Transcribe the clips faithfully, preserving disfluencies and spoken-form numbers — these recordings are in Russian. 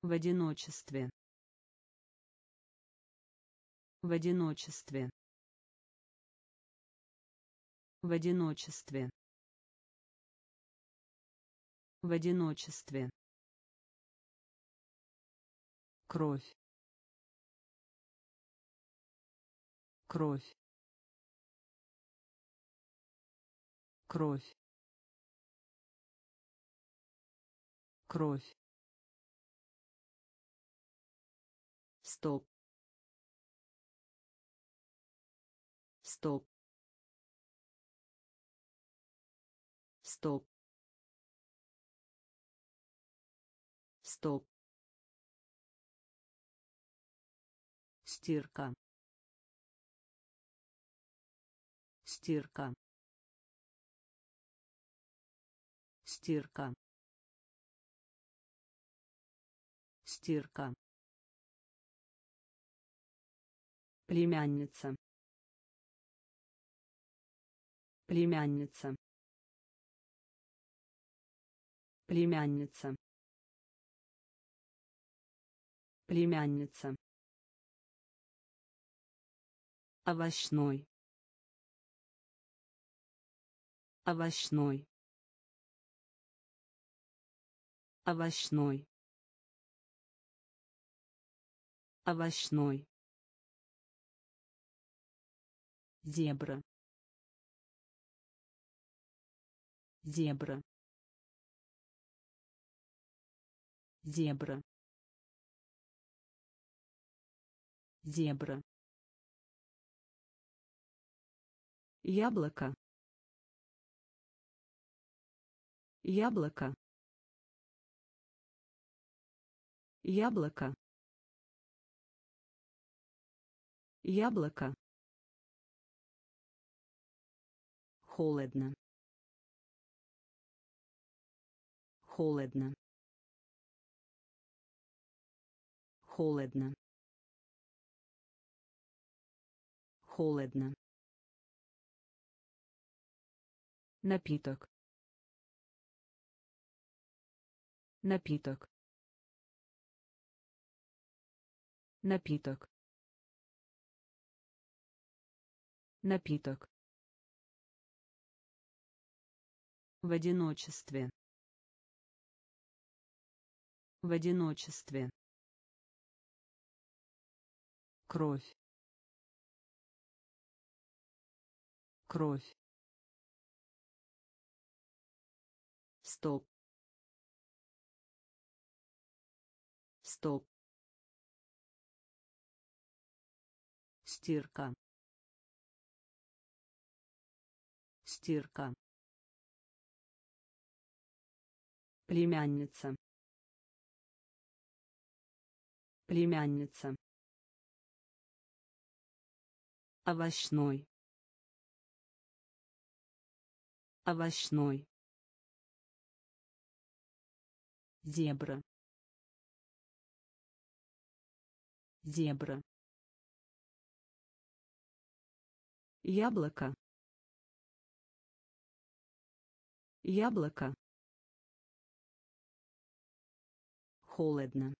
В одиночестве. В одиночестве. В одиночестве. В одиночестве. Кровь. Кровь. Кровь. Кровь. Стоп. Стоп. Стоп. Стоп. Стирка. Стирка. Стирка. Стирка. Племянница. Племянница. Племянница. Племянница. Овощной. Овощной. Овощной. Овощной. Зебра. Зебра. Зебра. Зебра. Яблоко. Яблоко. Яблоко. Яблоко. Холодно. Холодно. Холодно. Холодно. Напиток. Напиток. Напиток. Напиток. В одиночестве. В одиночестве. Кровь. Кровь. Стоп. Стоп. Стирка. Стирка. Племянница. Племянница. Овощной. Овощной. Зебра. Зебра. Яблоко. Яблоко. Холодно.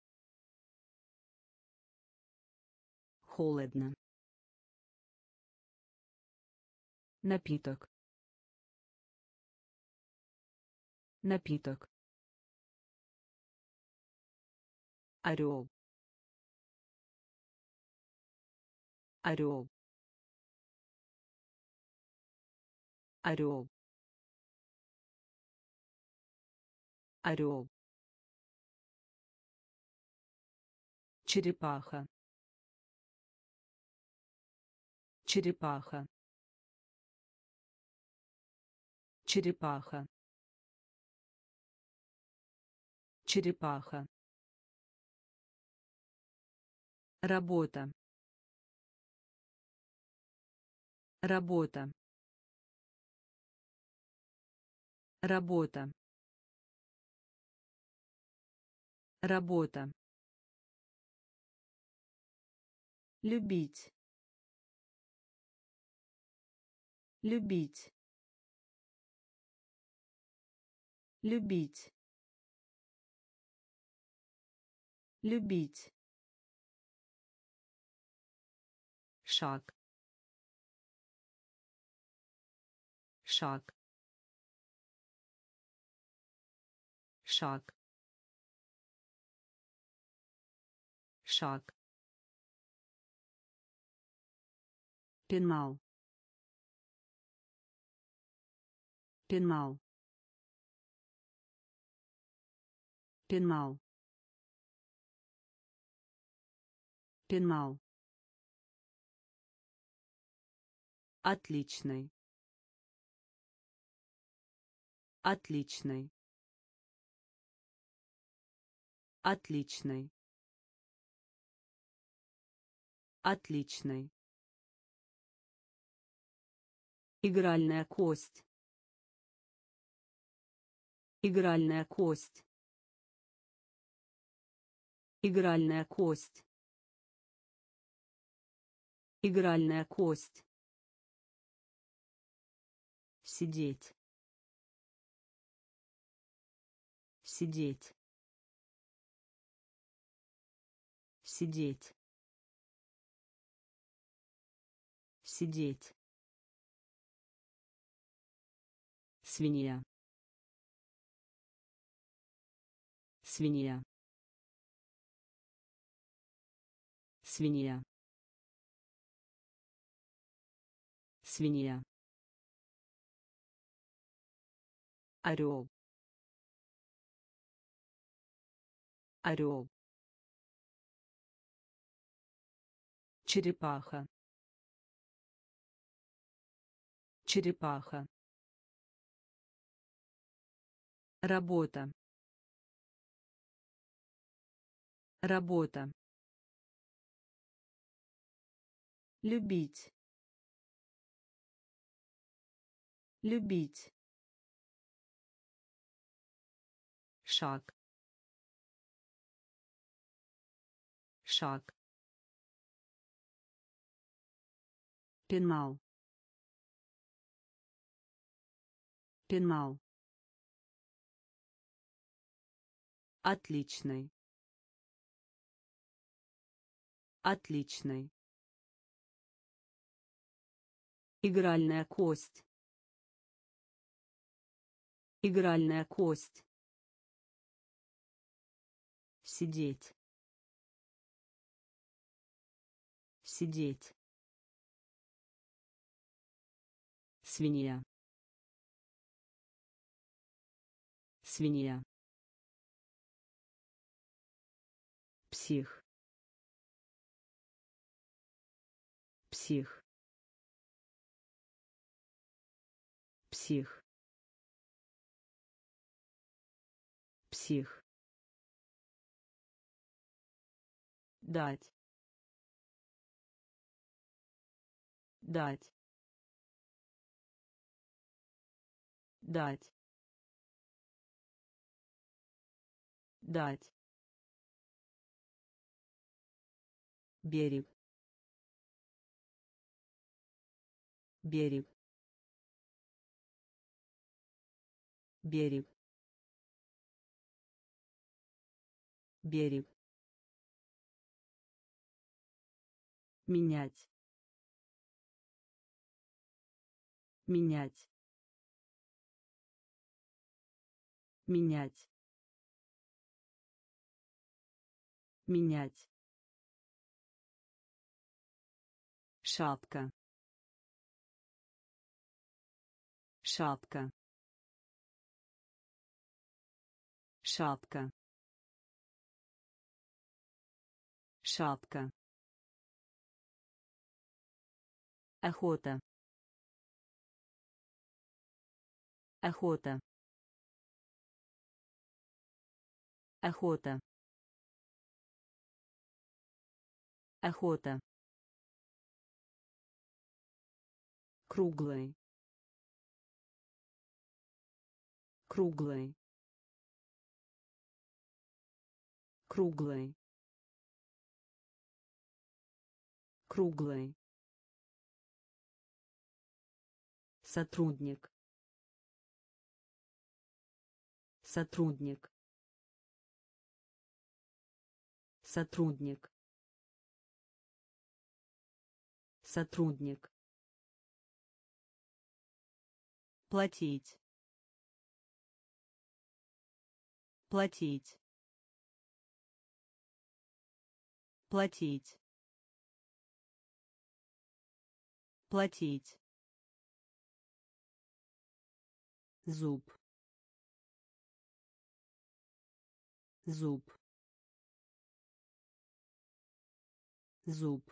Холодно. Напиток. Напиток. Орел. Орел. Орел. Орел. Черепаха. Черепаха. Черепаха. Черепаха. Работа. Работа. Работа. Работа. Любить. Любить. Любить. Любить. Шаг. Шаг. Шаг. Шаг. Пенал. Пенал. Пенал. Пенал. Отличный. Отличный. Отличный. Отличный. Игральная кость. Игральная кость. Игральная кость. Игральная кость. Сидеть. Сидеть. Сидеть. Сидеть. Свинья. Свинья. Свинья. Свинья. Орел. Орел. Черепаха. Черепаха. Работа. Работа. Любить. Любить. Шаг. Шаг. Пенал. Пенал. Отличный. Отличный. Игральная кость. Игральная кость. Сидеть. Сидеть. Свинья. Свинья. Псих. Псих. Псих. Псих. Дать. Дать. Дать. Дать. Берег. Берег. Берег. Берег. Менять. Менять. Менять. Менять. Шапка. Шапка. Шапка. Шапка. Охота. Охота. Охота. Охота. Круглый. Круглый. Круглый. Круглый. Сотрудник. Сотрудник. Сотрудник. Сотрудник. Платить. Платить. Платить. Платить. Зуб. Зуб. Зуб.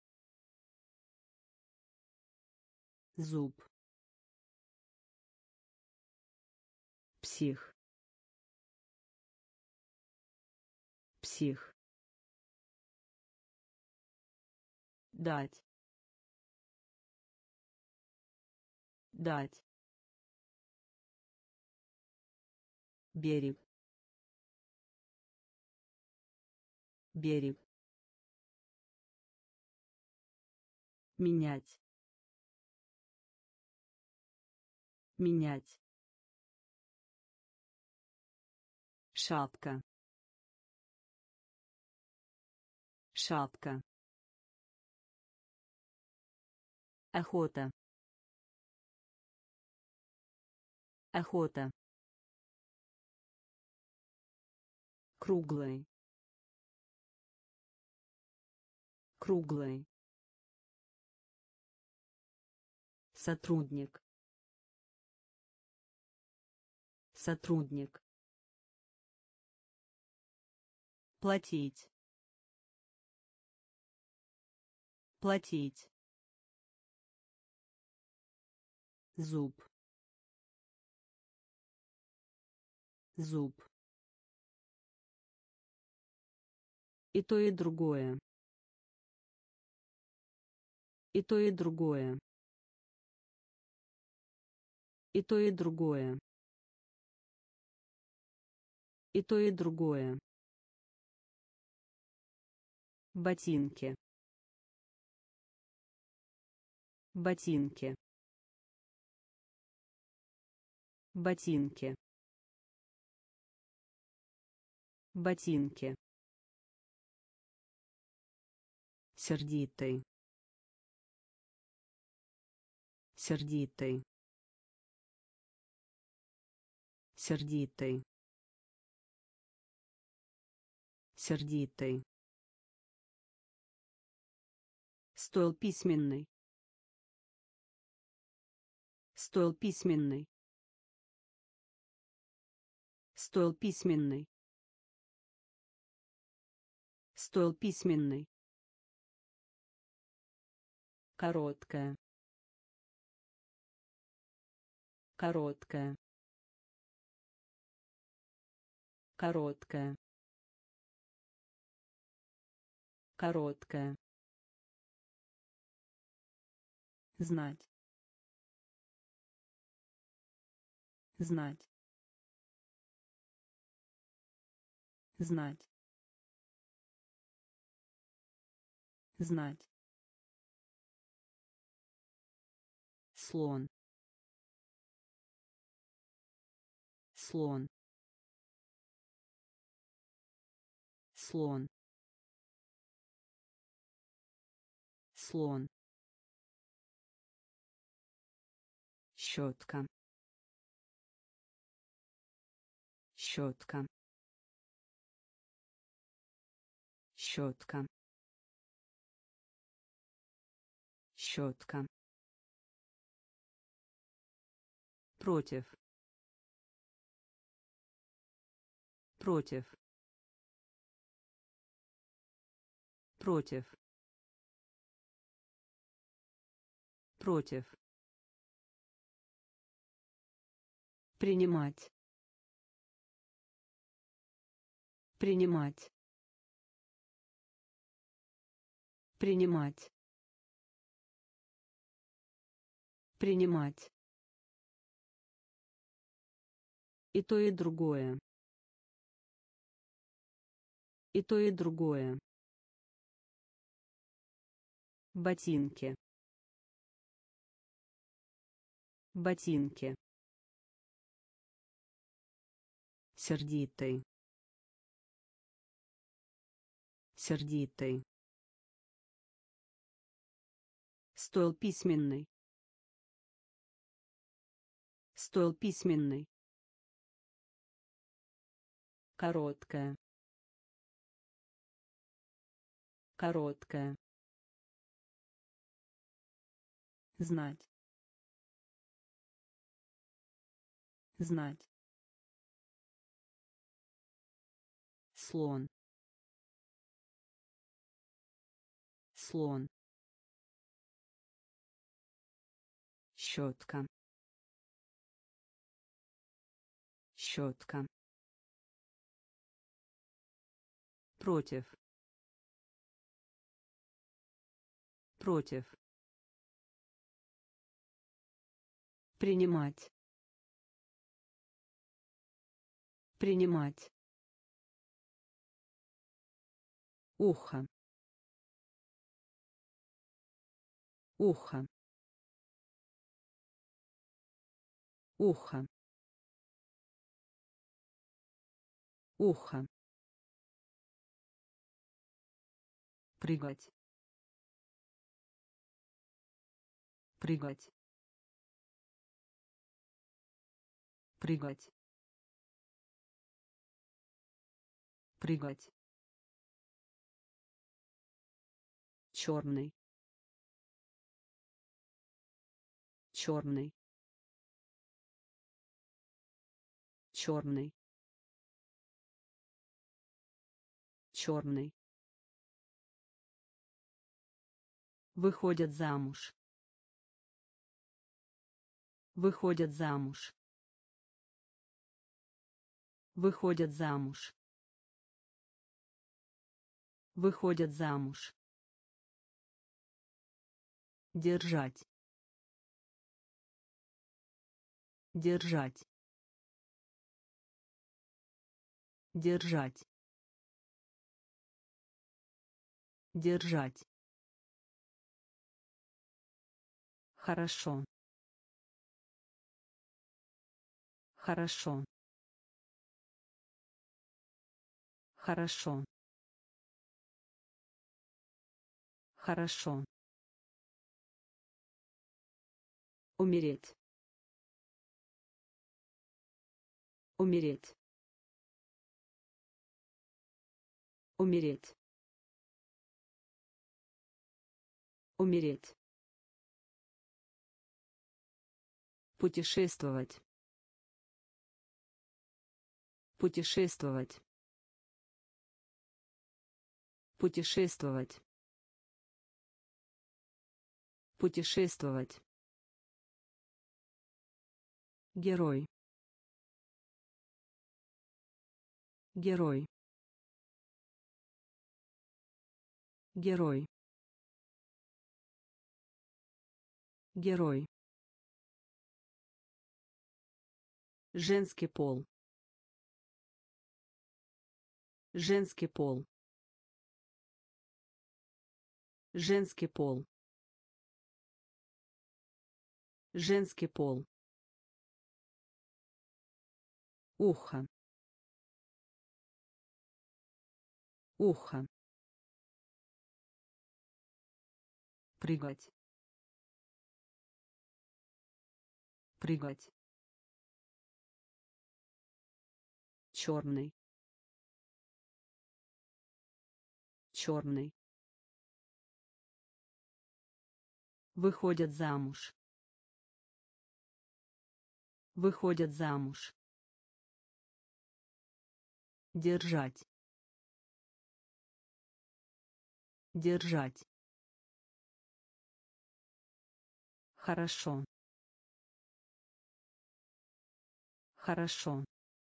Зуб. Псих. Псих. Дать. Дать. Берег. Берег. Менять. Менять. Шапка. Шапка. Охота. Охота. Круглый. Круглый. Сотрудник. Сотрудник. Платить. Платить. Зуб. Зуб. И то, и другое. И то, и другое. И то, и другое. И то, и другое. Ботинки. Ботинки. Ботинки. Ботинки. Сердитый. Сердитый. Сердитый. Сердитый. Стол письменный. Стол письменный. Стол письменный. Стол письменный. Короткая. Короткая. Короткая. Короткая. Знать. Знать. Знать. Знать. Слон. Слон. Слон. Слон. Щетка. Щетка. Щетка. Щетка. Против. Против. Против. Против. Принимать. Принимать. Принимать. Принимать. И то, и другое. И то, и другое. Ботинки. Ботинки. Сердитый. Сердитый. Стоил письменный. Стоил письменный. Короткая. Короткая. Знать. Знать. Слон. Слон. Щетка. Щетка. Против. Против. Принимать. Принимать. Ухо. Ухо. Ухо. Ухо. Прыгать. Прыгать. Прыгать. Прыгать. Черный. Черный. Черный. Черный. Выходят замуж. Выходят замуж. Выходят замуж. Выходят замуж. Держать. Держать. Держать. Держать. Хорошо. Хорошо. Хорошо. Хорошо. Умереть. Умереть. Умереть. Умереть. Путешествовать. Путешествовать. Путешествовать. Путешествовать. Герой. Герой. Герой. Герой. Женский пол. Женский пол. Женский пол. Женский пол. Ухо. Ухо. Прыгать. Прыгать. Черный. Черный. Выходят замуж. Выходят замуж. Держать. Держать. Хорошо. Хорошо.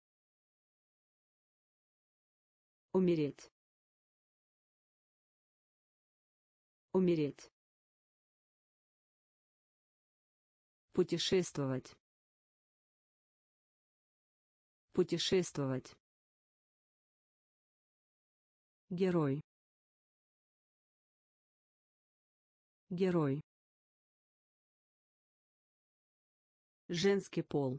Умереть. Умереть. Путешествовать. Путешествовать. Герой. Герой. Женский пол.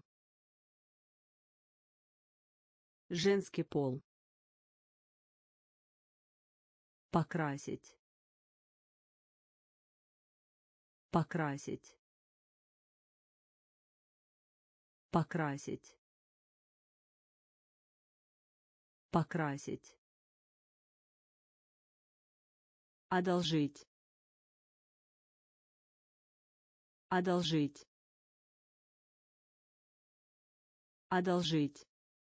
Женский пол. Покрасить. Покрасить. Покрасить. Покрасить. Одолжить. Одолжить. Одолжить.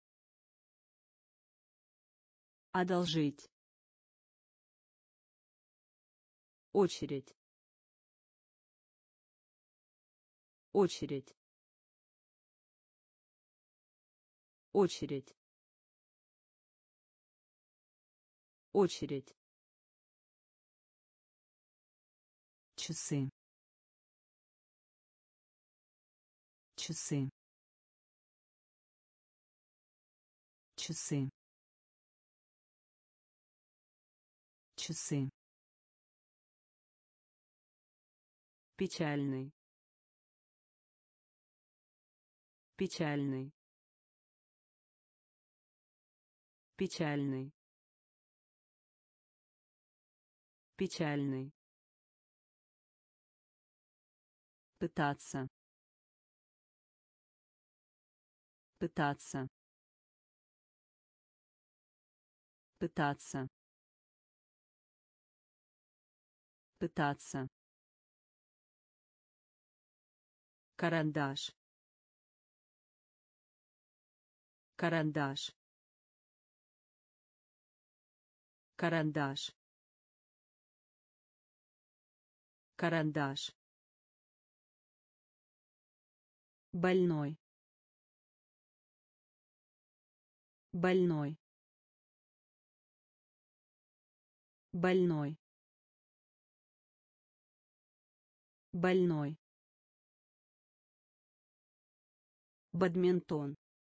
Одолжить. Очередь. Очередь. Очередь. Очередь. Часы. Часы. Часы. Часы. Печальный. Печальный. Печальный. Печальный. Пытаться. Пытаться. Пытаться. Пытаться. Карандаш. Карандаш. Карандаш. Карандаш. Больной. Больной. Больной. Больной. Бадминтон.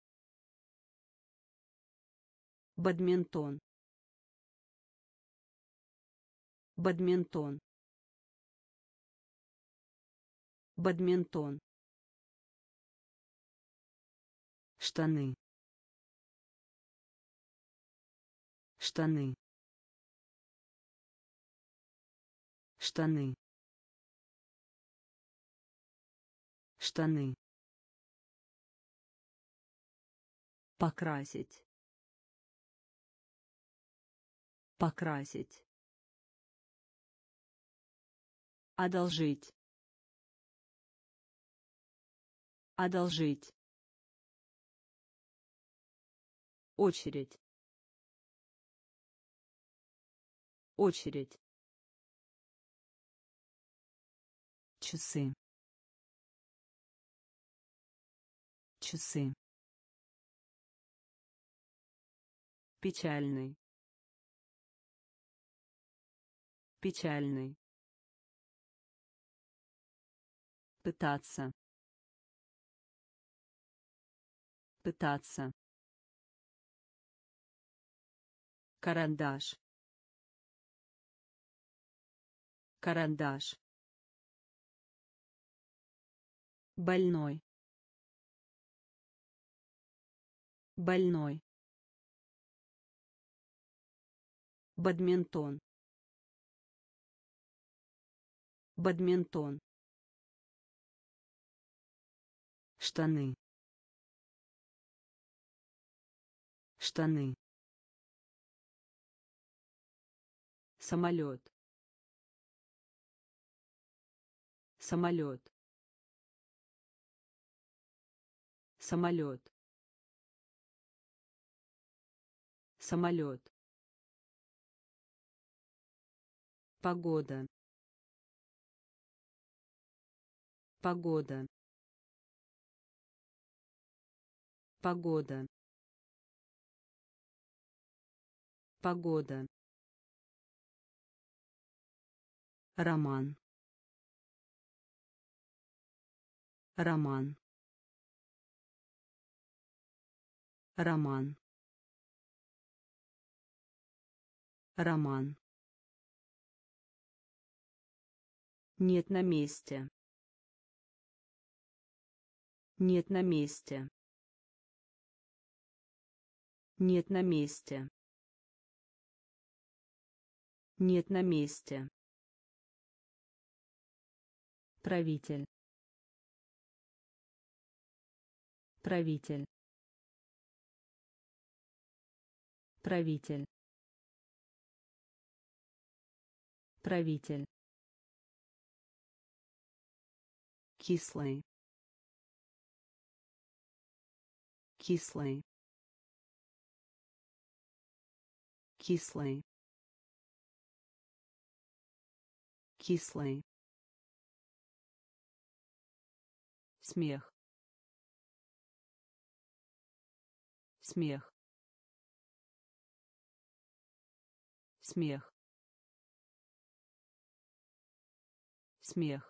Бадминтон. Бадминтон. Бадминтон. Штаны. Штаны. Штаны. Штаны. Покрасить. Покрасить. Одолжить. Одолжить. Очередь. Очередь. Часы. Часы. Печальный. Печальный. Пытаться. Пытаться. Карандаш. Карандаш. Больной. Больной. Бадминтон. Бадминтон. Штаны. Штаны. Самолет. Самолет. Самолет. Самолет. Погода. Погода. Погода. Погода. Роман. Роман. Роман. Роман. Нет на месте. Нет на месте. Нет на месте. Нет на месте. Правитель. Правитель. Правитель. Правитель. Кислый. Кислый. Кислый. Кислый. Смех. Смех. Смех. Смех.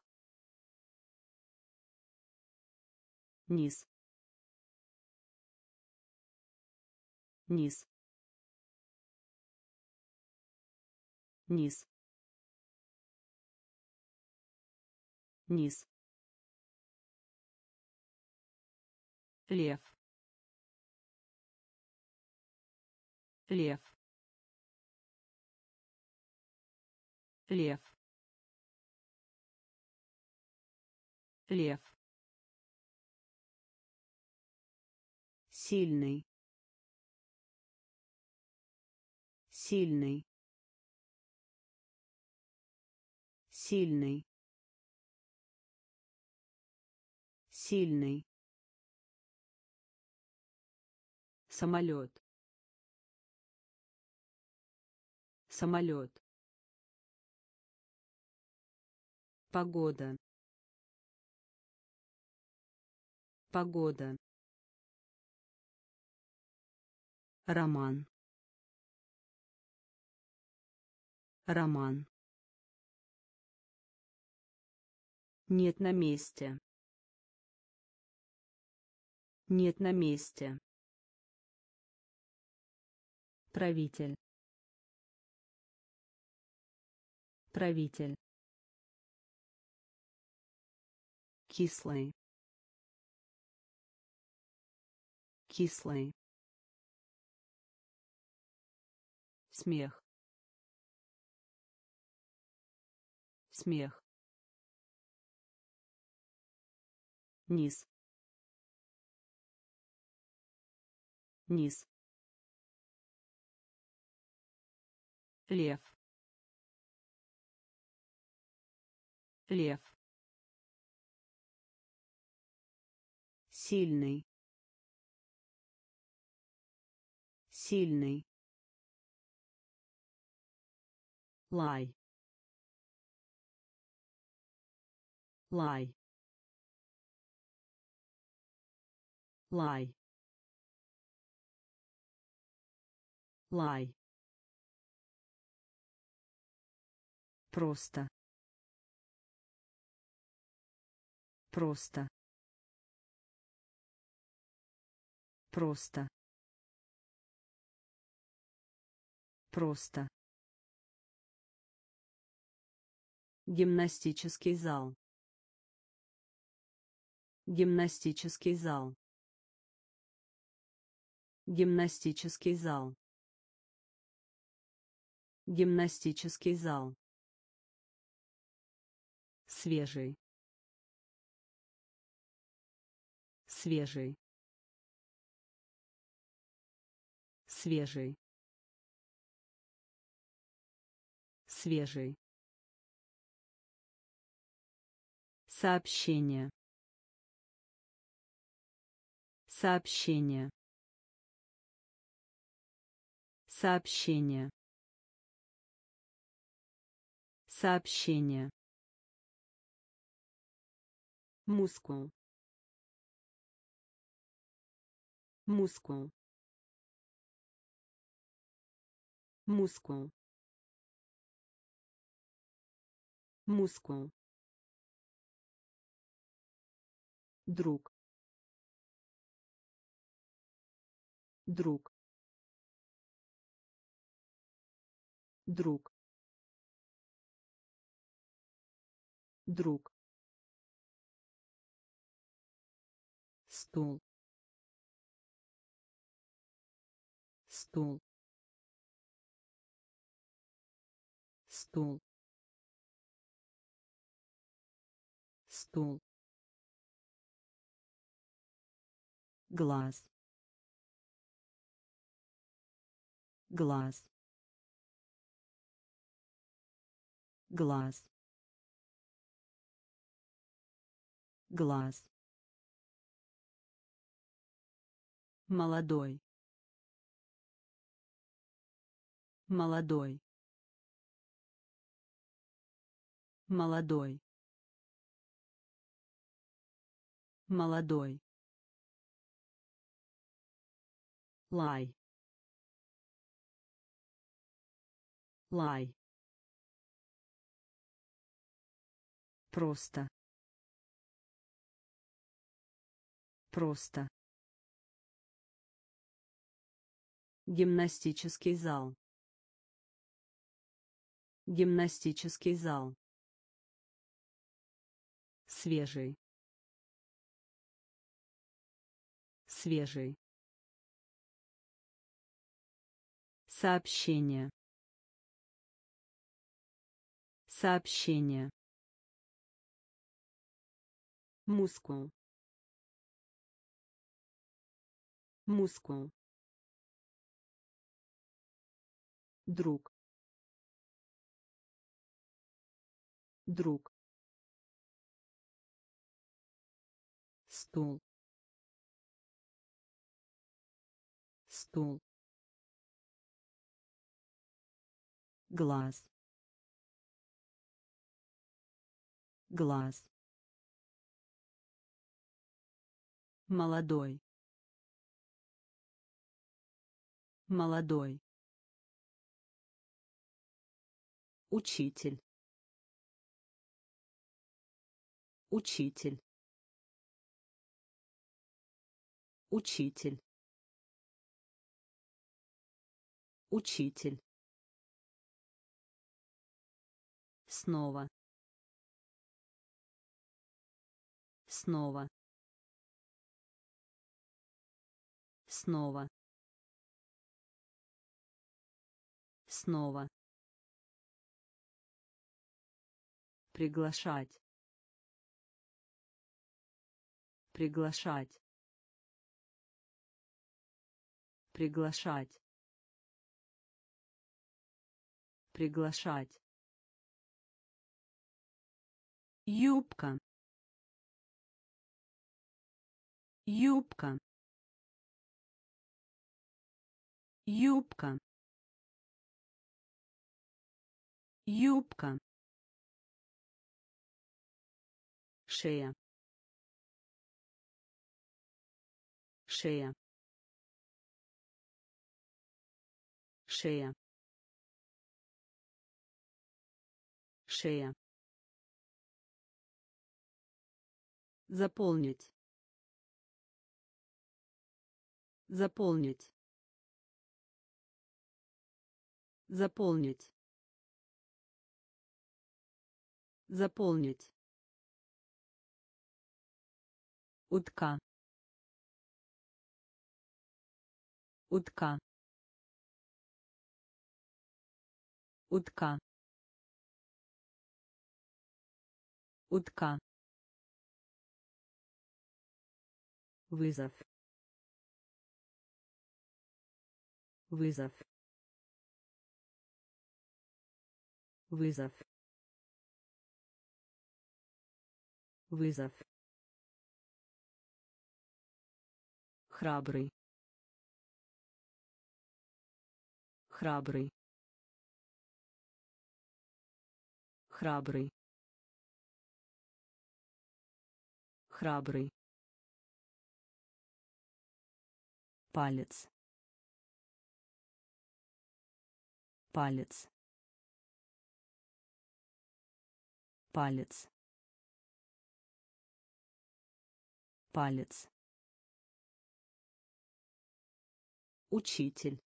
Низ. Низ. Низ. Низ. Лев. Лев. Лев. Лев. Сильный. Сильный. Сильный. Сильный. Самолет. Самолет. Погода. Погода. Роман. Роман. Нет на месте. Нет на месте. Правитель. Правитель. Кислый. Кислый. Смех. Смех. Низ. Низ. Лев. Лев. Сильный. Сильный. Лай. Лай. Лай. Лай. Просто. Просто. Просто. Просто. Гимнастический зал. Гимнастический зал. Гимнастический зал. Гимнастический зал. Свежий. Свежий. Свежий. Свежий. Сообщение. Сообщение. Сообщение. Сообщение. Мускул. Мускул. Мускул. Мускул. Друг. Друг. Друг. Друг. Стул. Стул. стул, стул, глаз, глаз, глаз, глаз, молодой, молодой, молодой, молодой, лай, лай, просто, просто, гимнастический зал, гимнастический зал, свежий, свежий, сообщение, сообщение, мускул, мускул, друг, друг, стул, стул, глаз, глаз, молодой, молодой, учитель, учитель, учитель, учитель, снова, снова, снова, снова, приглашать, приглашать, приглашать, приглашать, юбка, юбка, юбка, юбка, шея, шея, шея, шея, заполнить, заполнить, заполнить, заполнить, утка, утка, утка, утка, вызов, вызов, вызов, вызов, храбрый, храбрый, храбрый, храбрый, палец, палец, палец, палец, учитель,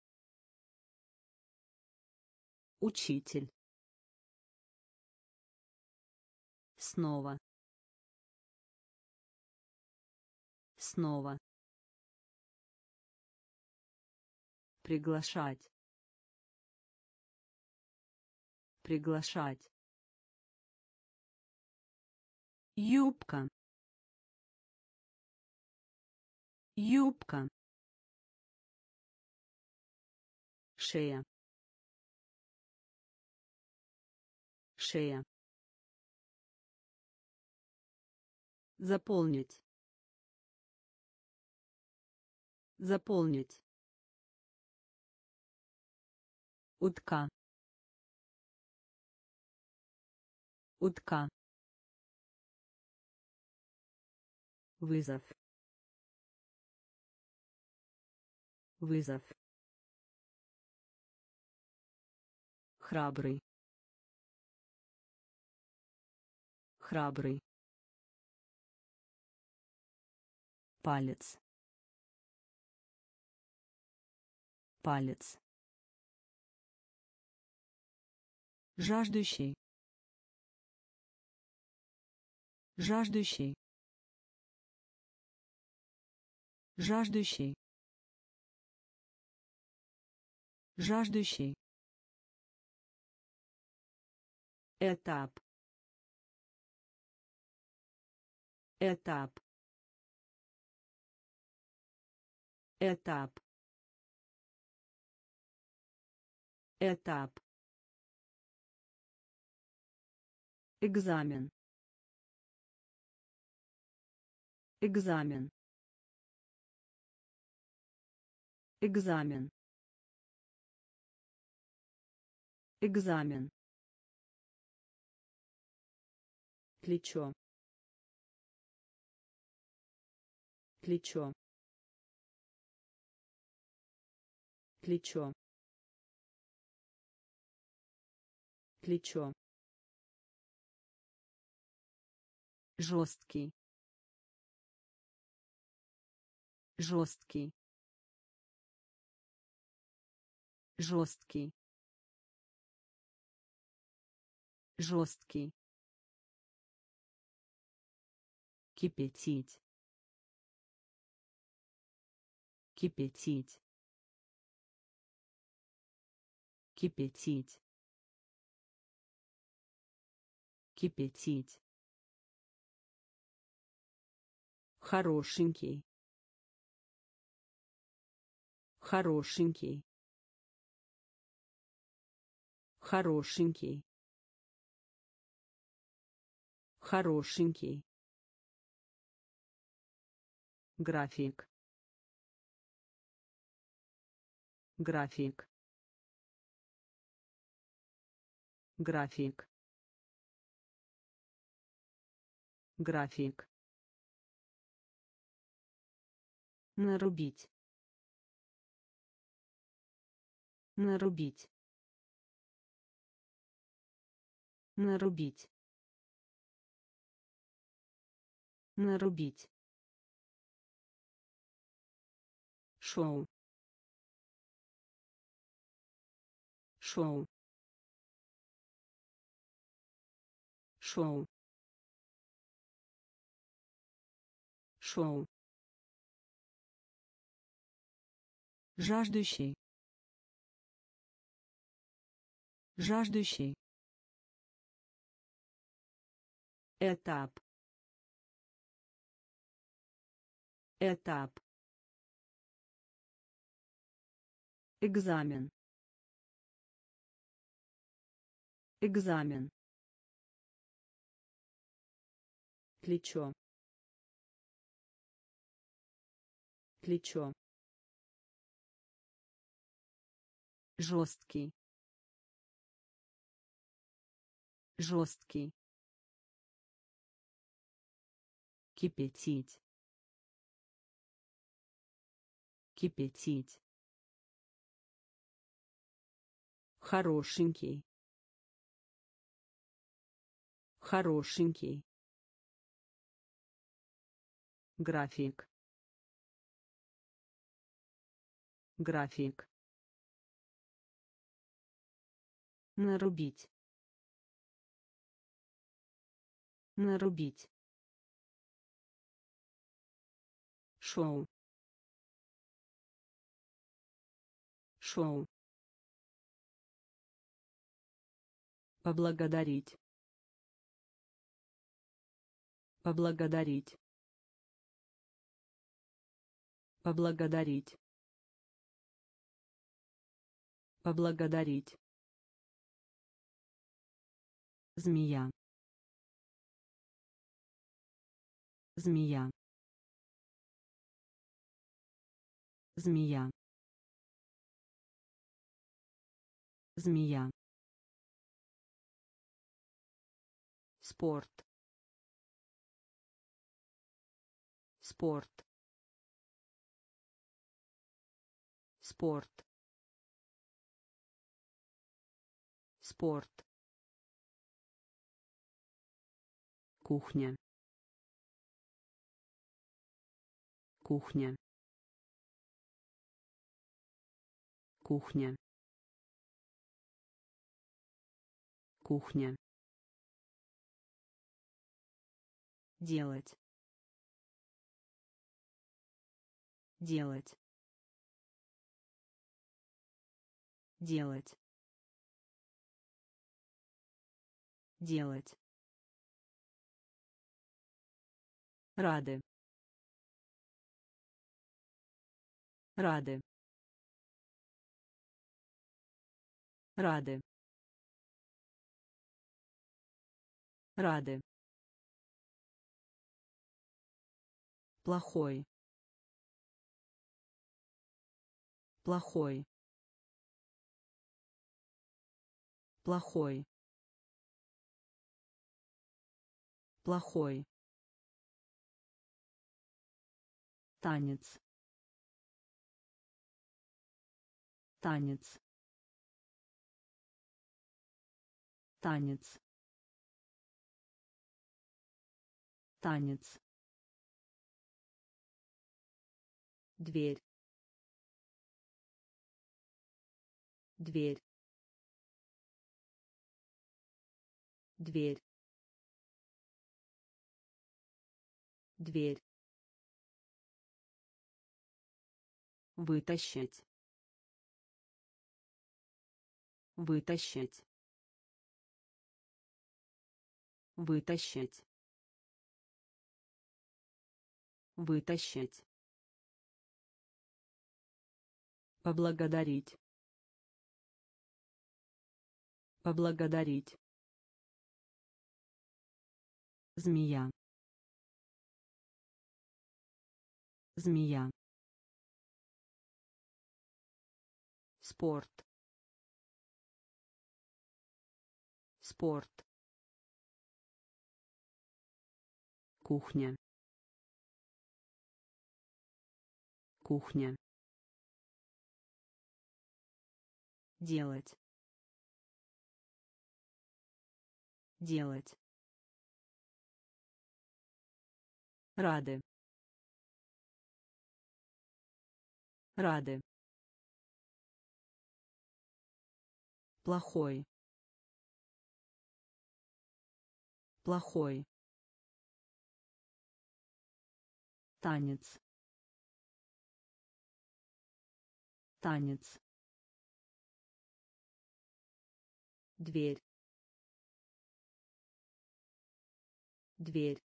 учитель, снова, снова, приглашать, Приглашать. Юбка. Юбка. Шея. Шея. Заполнить. Заполнить. Утка. Утка. Вызов. Вызов. Храбрый. Храбрый. Палец. Палец. Жаждущий. Жаждущий. Жаждущий. Жаждущий. Этап. Этап. Этап. Этап. Экзамен. Экзамен. Экзамен. Экзамен. Плечо. Плечо. Плечо. Плечо. Жесткий. Жесткий. Жесткий. Жесткий. Кипятить. Кипятить. Кипятить. Кипятить. Хорошенький. Хорошенький. Хорошенький. Хорошенький. График. График. График. График. Нарубить. Нарубить. Нарубить. Нарубить. Шоу. Шоу. Шоу. Шоу. Жаждущий. Жаждущий. Этап. Этап. Экзамен. Экзамен. Плечо. Плечо. Жесткий. Жесткий. Кипятить. Кипятить. Хорошенький. Хорошенький. График. График. Нарубить. Нарубить. Шоу. Шоу. Поблагодарить. Поблагодарить. Поблагодарить. Поблагодарить. Змея. Змея. Змея. Змея. Спорт. Спорт. Спорт. Спорт. Кухня. Кухня. Кухня. Кухня. Делать. Делать. Делать. Делать. Рады. Рады. Рады. Рады. Плохой. Плохой. Плохой. Плохой. Танец. Танец. Танец. Танец. Дверь. Дверь. Дверь. Дверь. Вытащить. Вытащить. Вытащить. Вытащить. Поблагодарить. Поблагодарить. Змея. Змея. Спорт. Спорт. Кухня. Кухня. Делать. Делать. Рады. Рады. Плохой. Плохой. Танец. Танец. Дверь. Дверь.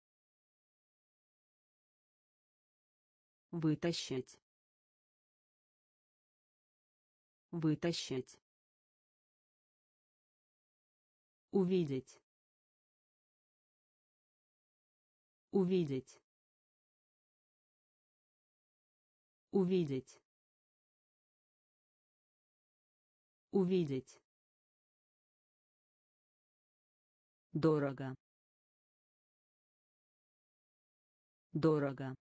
Вытащить. Вытащить. Увидеть. Увидеть. Увидеть. Увидеть. Дорого. Дорого.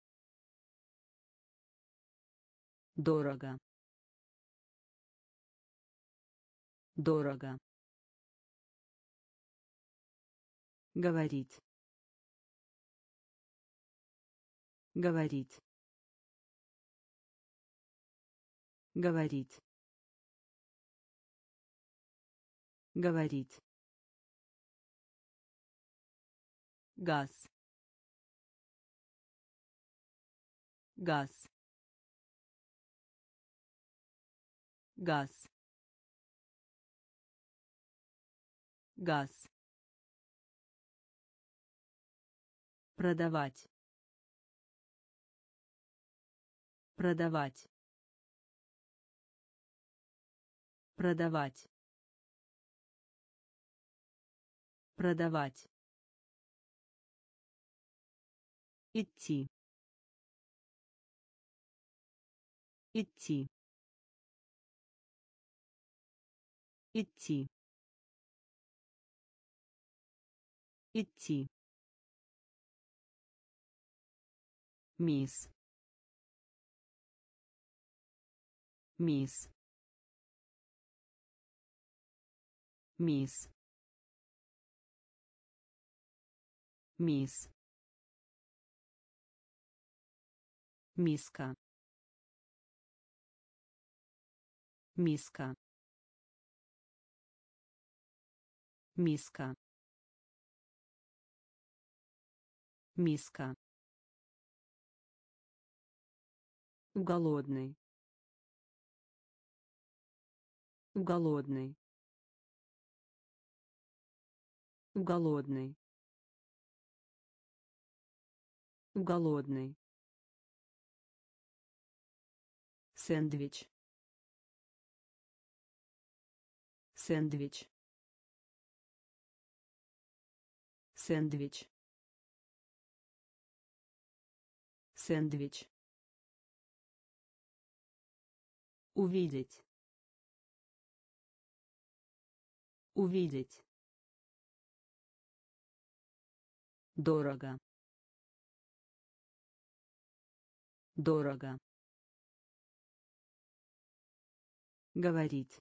Дорого. Дорого. Говорить. Говорить. Говорить. Говорить. Газ. Газ. Газ. газ, продавать, продавать, продавать, продавать, идти, идти, идти, идти, мисс, мисс, мисс, мисс, миска, миска, миска, миска, голодный, голодный, голодный, голодный, сэндвич, сэндвич, сэндвич, сэндвич, увидеть, увидеть, дорого, дорого, говорить,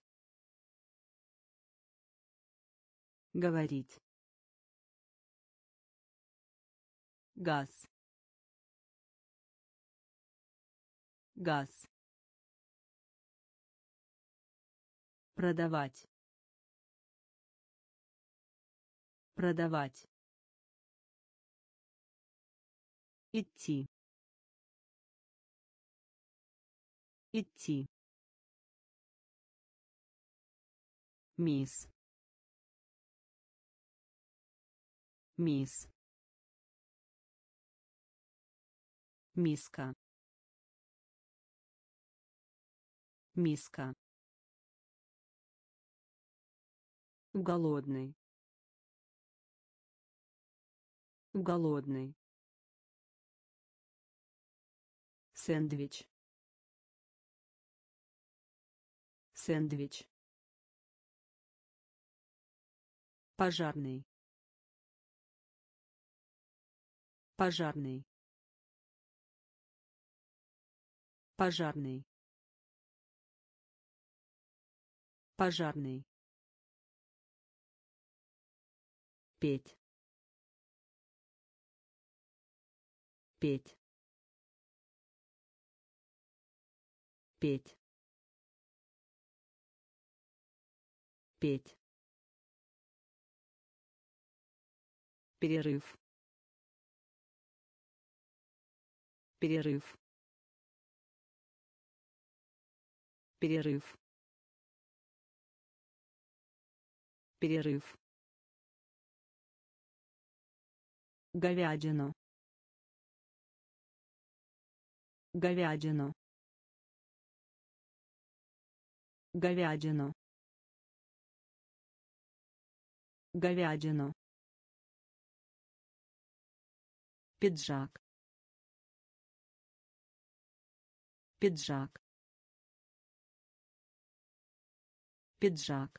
говорить, газ, газ, продавать, продавать, идти, идти, мисс, мисс, миска, миска, голодный, голодный, сэндвич, сэндвич, пожарный, пожарный, пожарный, пожарный, петь, петь, петь, петь, перерыв, перерыв, перерыв, перерыв, говядину, говядину, говядину, говядину, пиджак, пиджак, пиджак,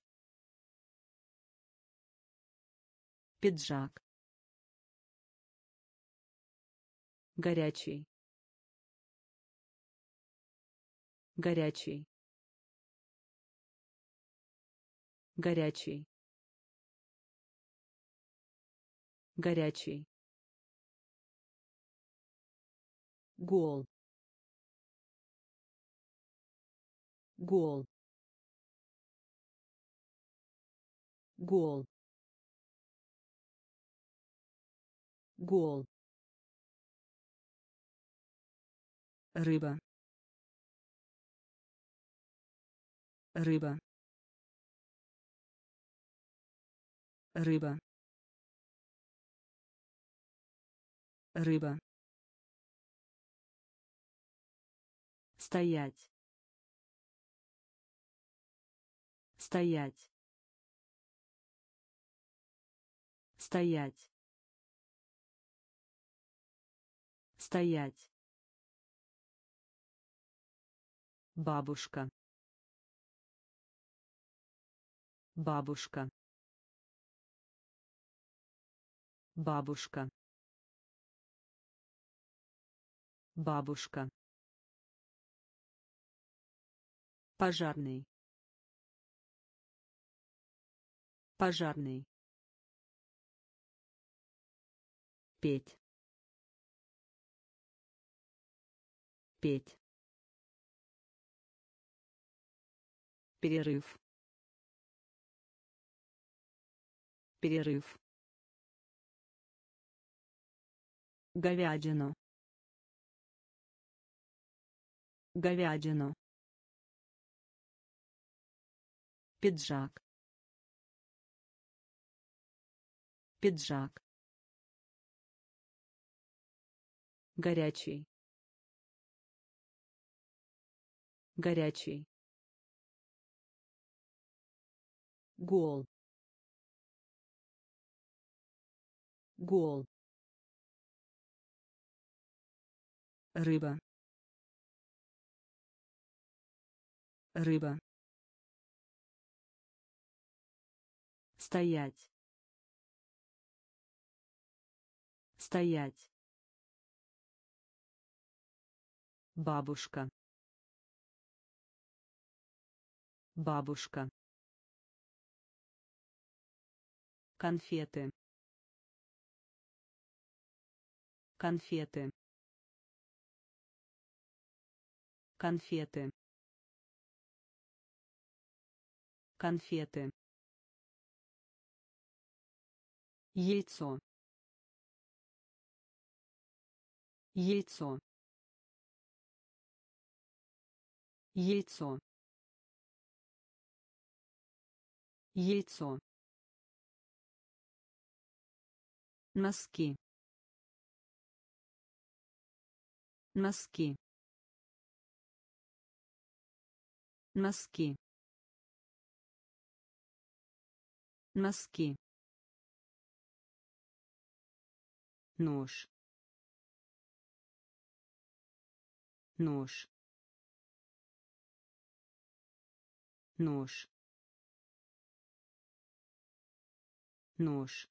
пиджак, горячий, горячий, горячий, горячий, гол, гол, гол, гол, рыба, рыба, рыба, рыба, стоять, стоять, стоять, стоять, бабушка, бабушка, бабушка, бабушка, пожарный, пожарный, петь, петь, перерыв, перерыв, говядину, говядину, пиджак, пиджак, горячий, горячий, гол, гол, рыба, рыба, стоять, стоять, бабушка, бабушка, конфеты, конфеты, конфеты, конфеты, яйцо, яйцо, яйцо, яйцо, носки, носки, носки, носки, нож, нож, нож, нож,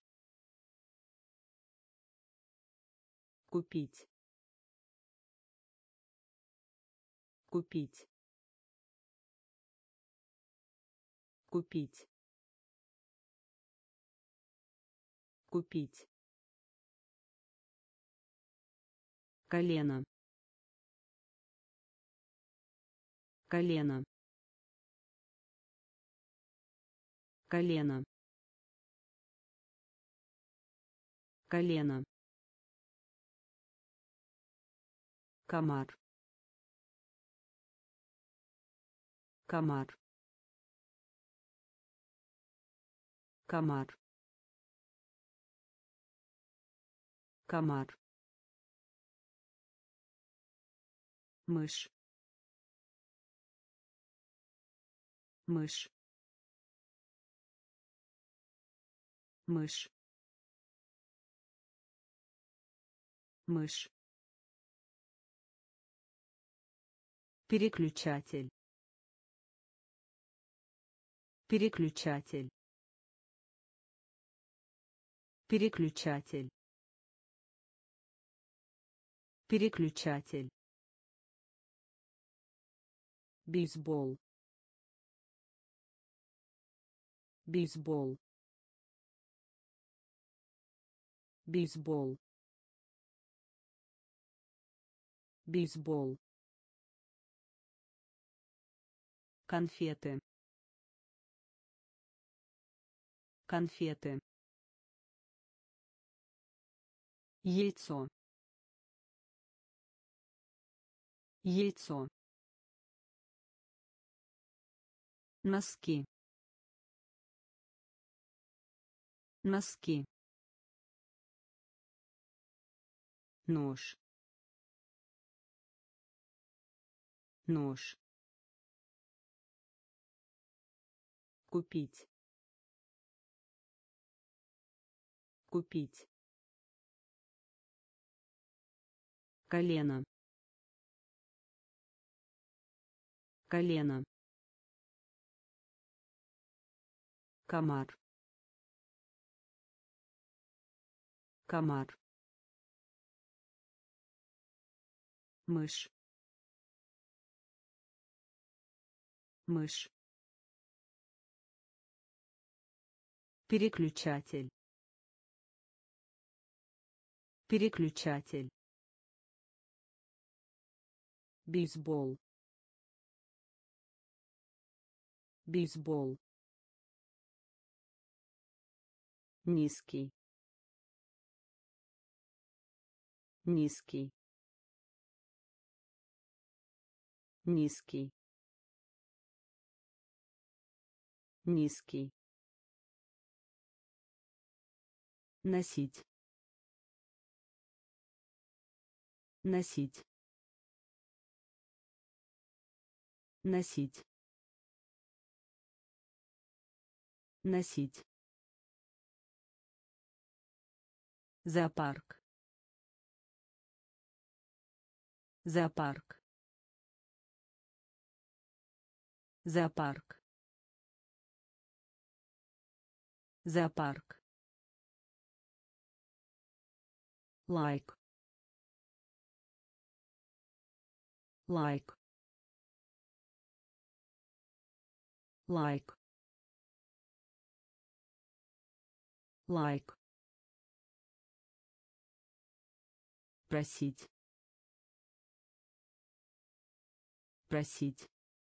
купить, купить, купить, купить, колено, колено, колено, колено, комар, комар, комар, комар, мышь, мышь, мышь, мышь, переключатель, переключатель, переключатель, переключатель, бейсбол, бейсбол, бейсбол, бейсбол, конфеты, конфеты, яйцо, яйцо, носки, носки, нож, нож, купить, купить, колено, колено, комар, комар, мышь, мышь, переключатель, переключатель, бейсбол, бейсбол, низкий, низкий, низкий, низкий, носить, носить, носить, носить, зоопарк, зоопарк, зоопарк, зоопарк, лайк, лайк, лайк, лайк, просить, просить,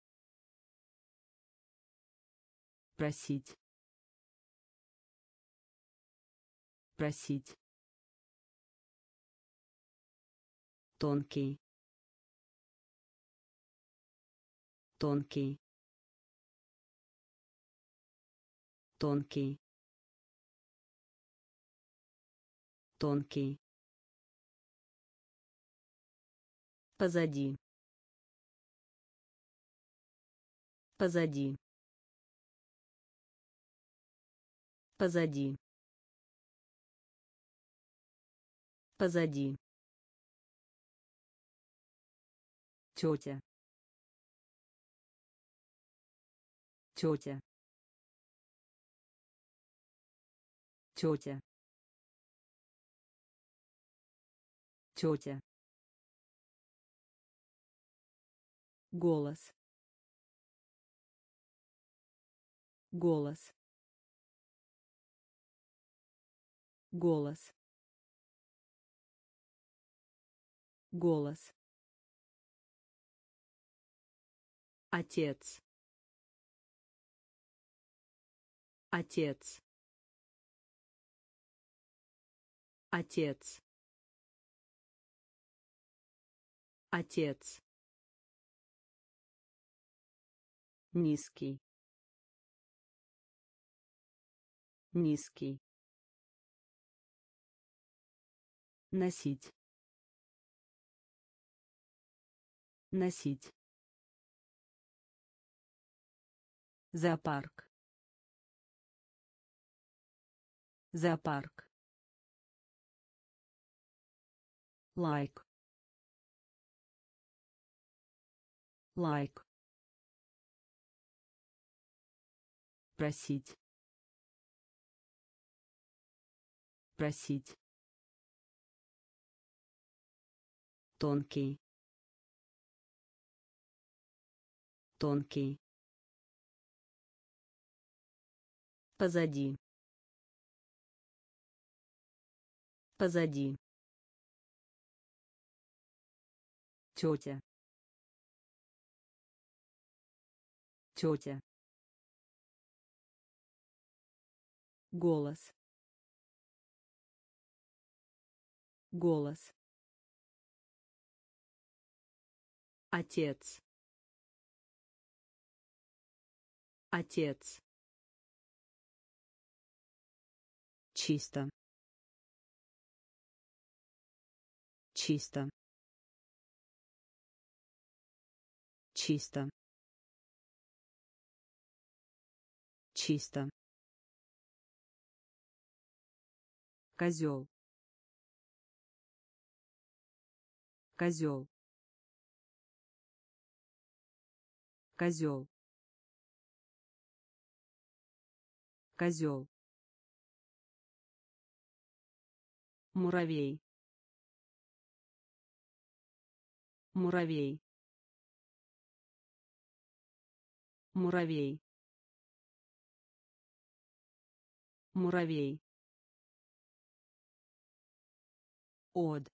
просить, просить, тонкий, тонкий, тонкий, тонкий, позади, позади, позади, позади, тетя, тетя, тетя, тетя, голос, голос, голос, голос, отец, отец, отец, отец, низкий, низкий, носить, носить, зоопарк, зоопарк, лайк, лайк, просить, просить, тонкий, тонкий, позади, позади, тетя, тетя, голос, голос, отец, отец, чисто, чисто, чисто, чисто, козел, козел, козел, козел, муравей, муравей, муравей, муравей, от,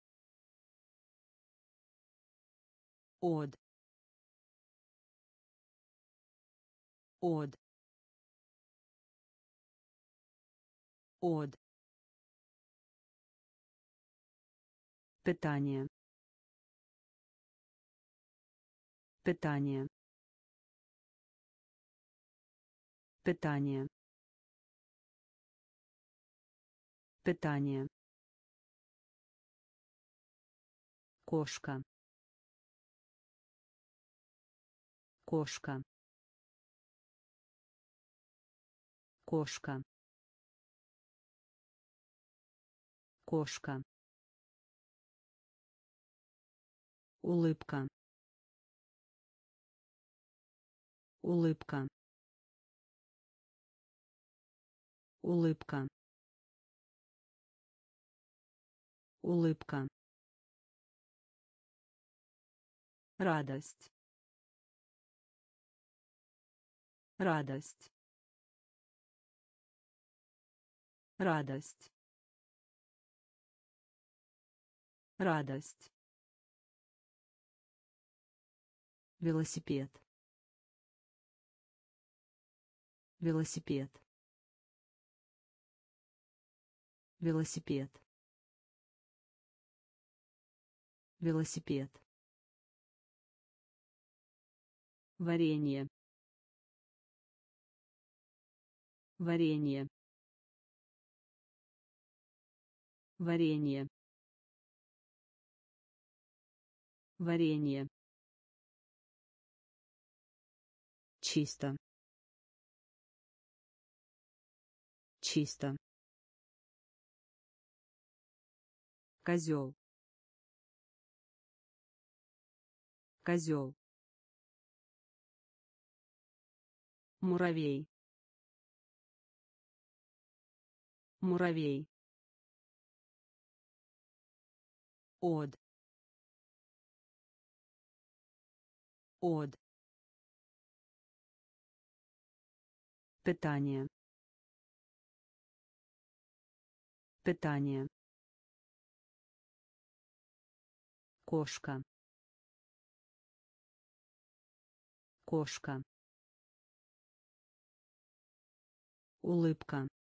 от, от, от, питание, питание, питание, питание, кошка, кошка, кошка, кошка, улыбка, улыбка, улыбка, улыбка, радость, радость, радость, радость, велосипед, велосипед, велосипед, велосипед, варенье, варенье, варенье, варенье, чисто, чисто, козел, козел, муравей, муравей, от, от, питание, питание, кошка, кошка, улыбка,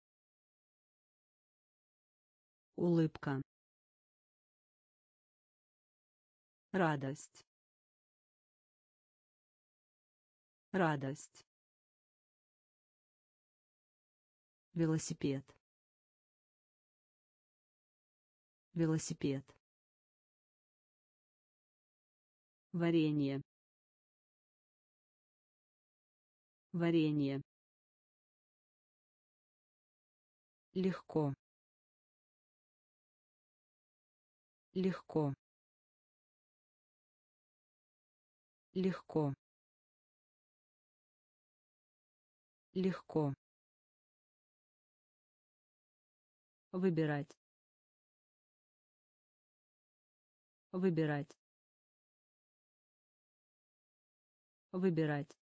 улыбка, радость, радость, велосипед, велосипед, варенье, варенье, легко, легко, легко, легко, выбирать, выбирать, выбирать,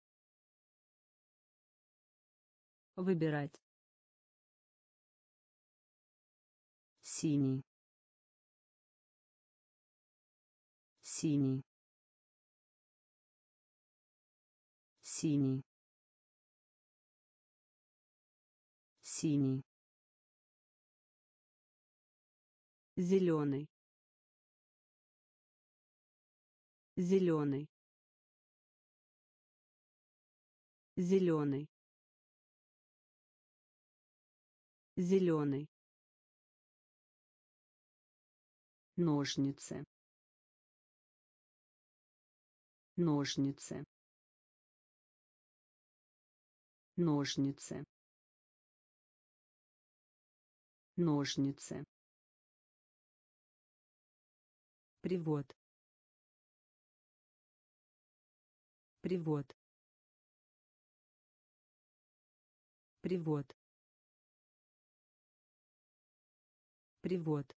выбирать, синий, синий, синий, синий, зеленый, зеленый, зеленый, Зеленый. Ножницы. Ножницы. Ножницы. Ножницы. Привод. Привод. Привод. Привод.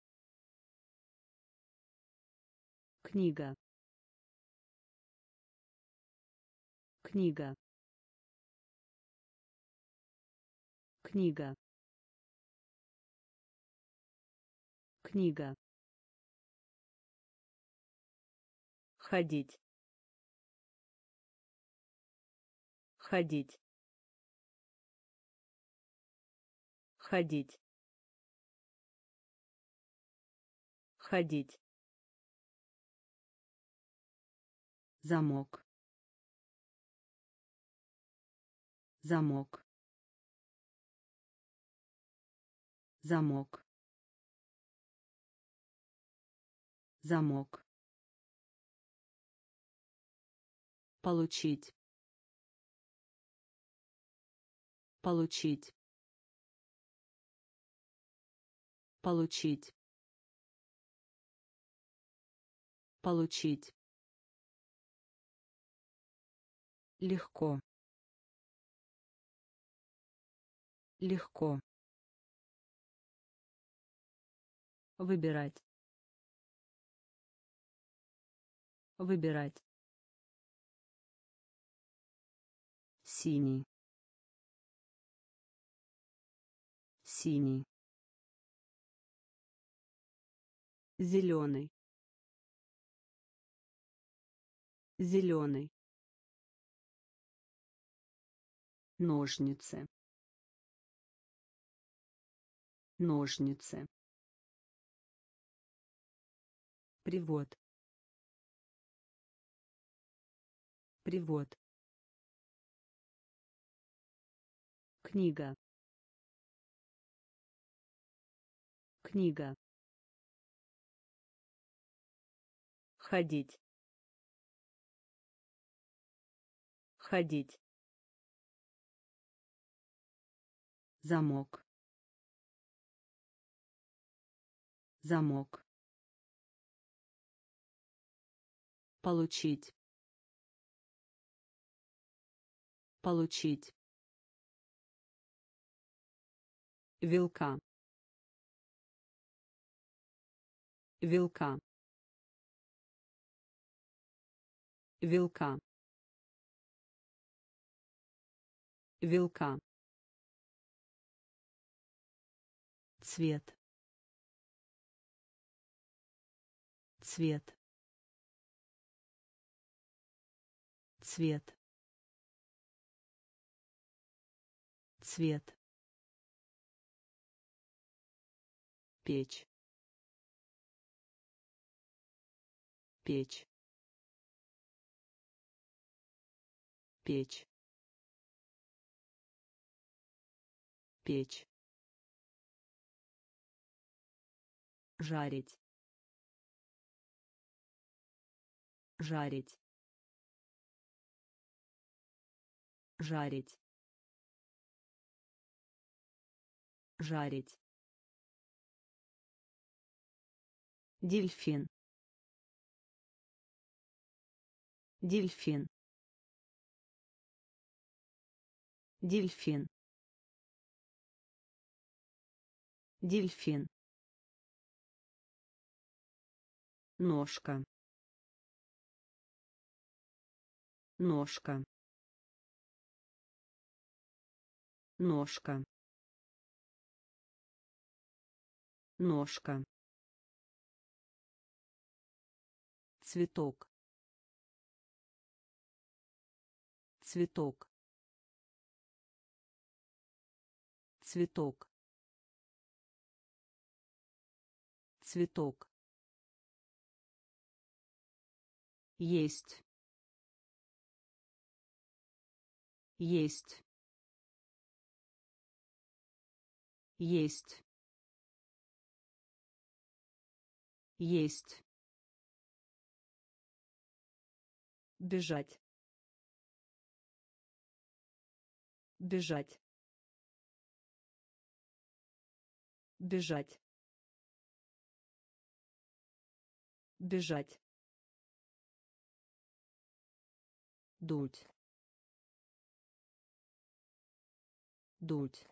Книга. Книга. Книга. Книга. Ходить. Ходить. Ходить. Ходить. Замок. Замок. Замок. Замок. Получить. Получить. Получить. Получить. Легко. Легко. Выбирать. Выбирать. Синий. Синий. Зеленый. Зеленый. Ножницы. Ножницы. Привод. Привод. Книга. Книга. Ходить. Ходить. Замок. Замок. Получить. Получить. Вилка. Вилка. Вилка. Вилка. Цвет. Цвет. Цвет. Цвет. Печь. Печь. Печь. Печь. Жарить. Жарить. Жарить. Жарить. Дельфин. Дельфин. Дельфин. Дельфин. Ножка. Ножка. Ножка. Ножка. Цветок. Цветок. Цветок. Цветок. Есть. Есть. Есть. Есть. Бежать. Бежать. Бежать. Бежать. Дуть. Дуть.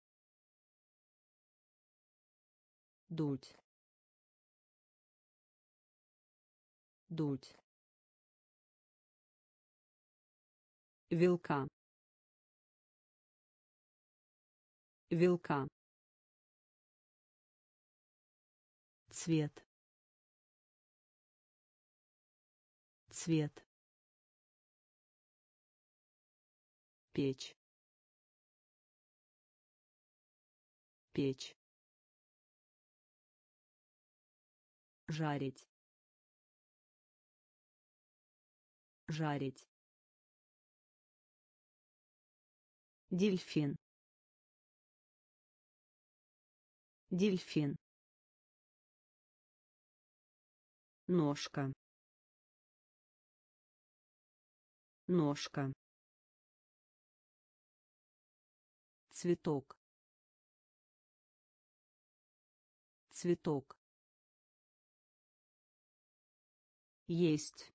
Дуть. Дуть. Вилка. Вилка. Цвет. Цвет. Печь. Печь. Жарить. Жарить. Дельфин. Дельфин. Ножка. Ножка. Цветок. Цветок. Есть.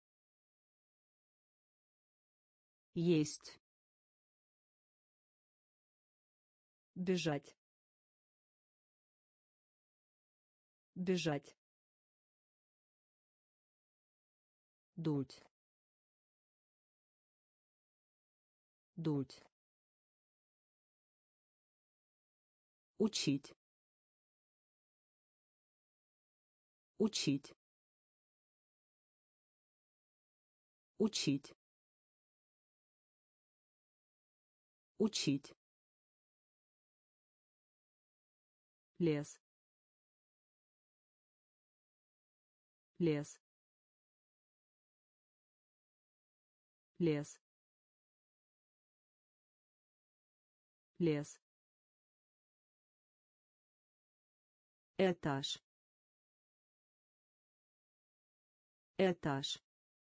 Есть. Бежать. Бежать. Дуть. Дуть. Учить. Учить. Учить. Учить. Лес. Лес. Лес. Лес. Этаж. Этаж.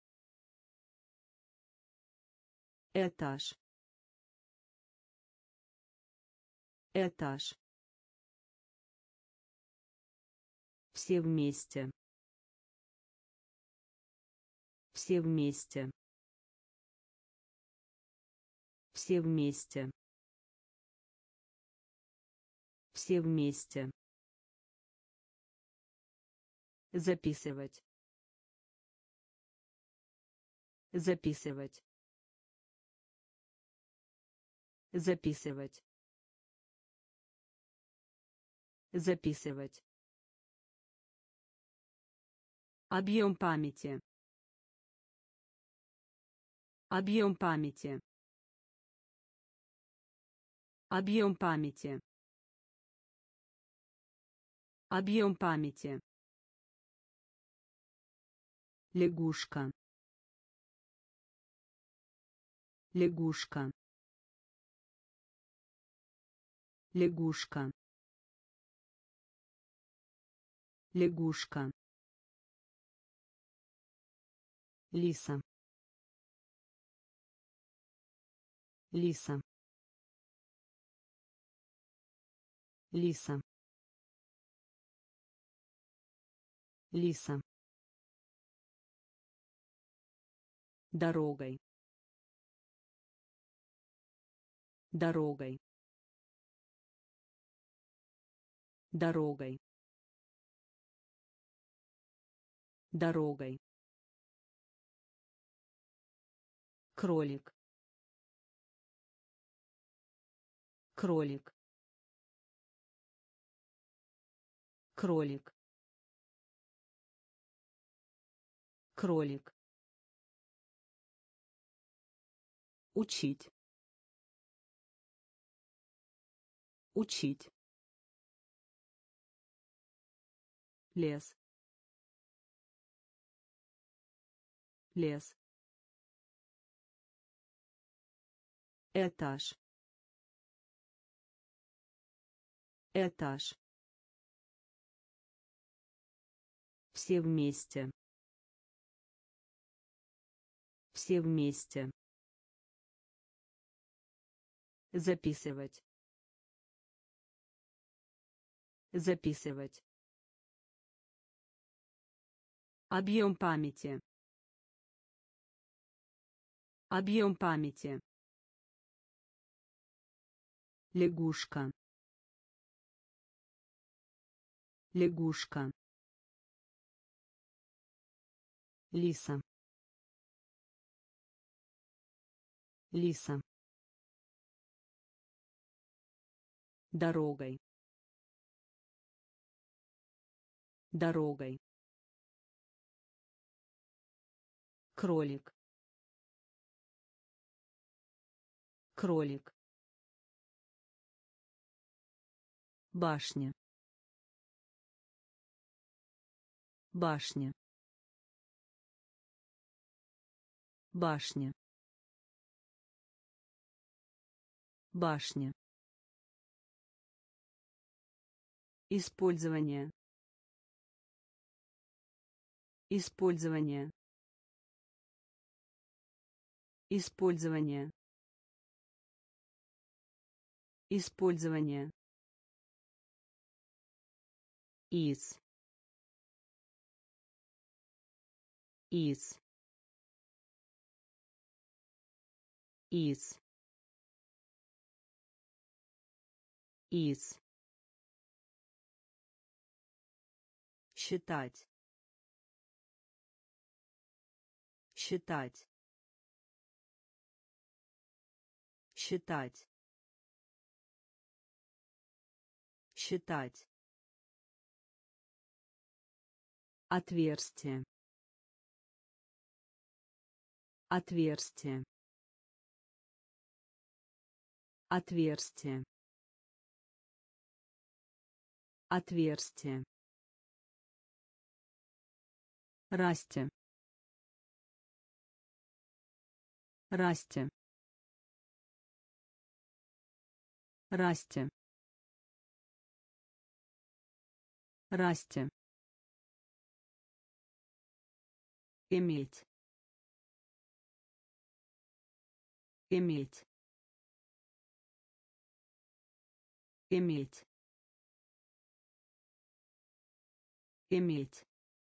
Этаж. Этаж. Все вместе. Все вместе. Все вместе. Все вместе. Записывать. Записывать. Записывать. Записывать. Объем памяти. Объем памяти. Объем памяти. Объем памяти. Лягушка. Лягушка. Лягушка. Лягушка. Лиса. Лиса. Лиса. Лиса. Дорогой. Дорогой. Дорогой. Дорогой. Кролик. Кролик. Кролик. Кролик. Учить. Учить. Лес. Лес. Этаж. Этаж. Все вместе. Все вместе. Записывать. Записывать. Объем памяти. Объем памяти. Лягушка. Лягушка. Лиса. Лиса. Дорогой. Дорогой. Кролик. Кролик. Башня. Башня. Башня. Башня. Использование. Использование. Использование. Использование. Из. Из. Из. Из. Считать. Считать. Считать. Считать. Отверстие. Отверстие. Отверстие. Отверстие. Расти. Расти. Расти. Расти. Иметь. Иметь. Иметь. Иметь.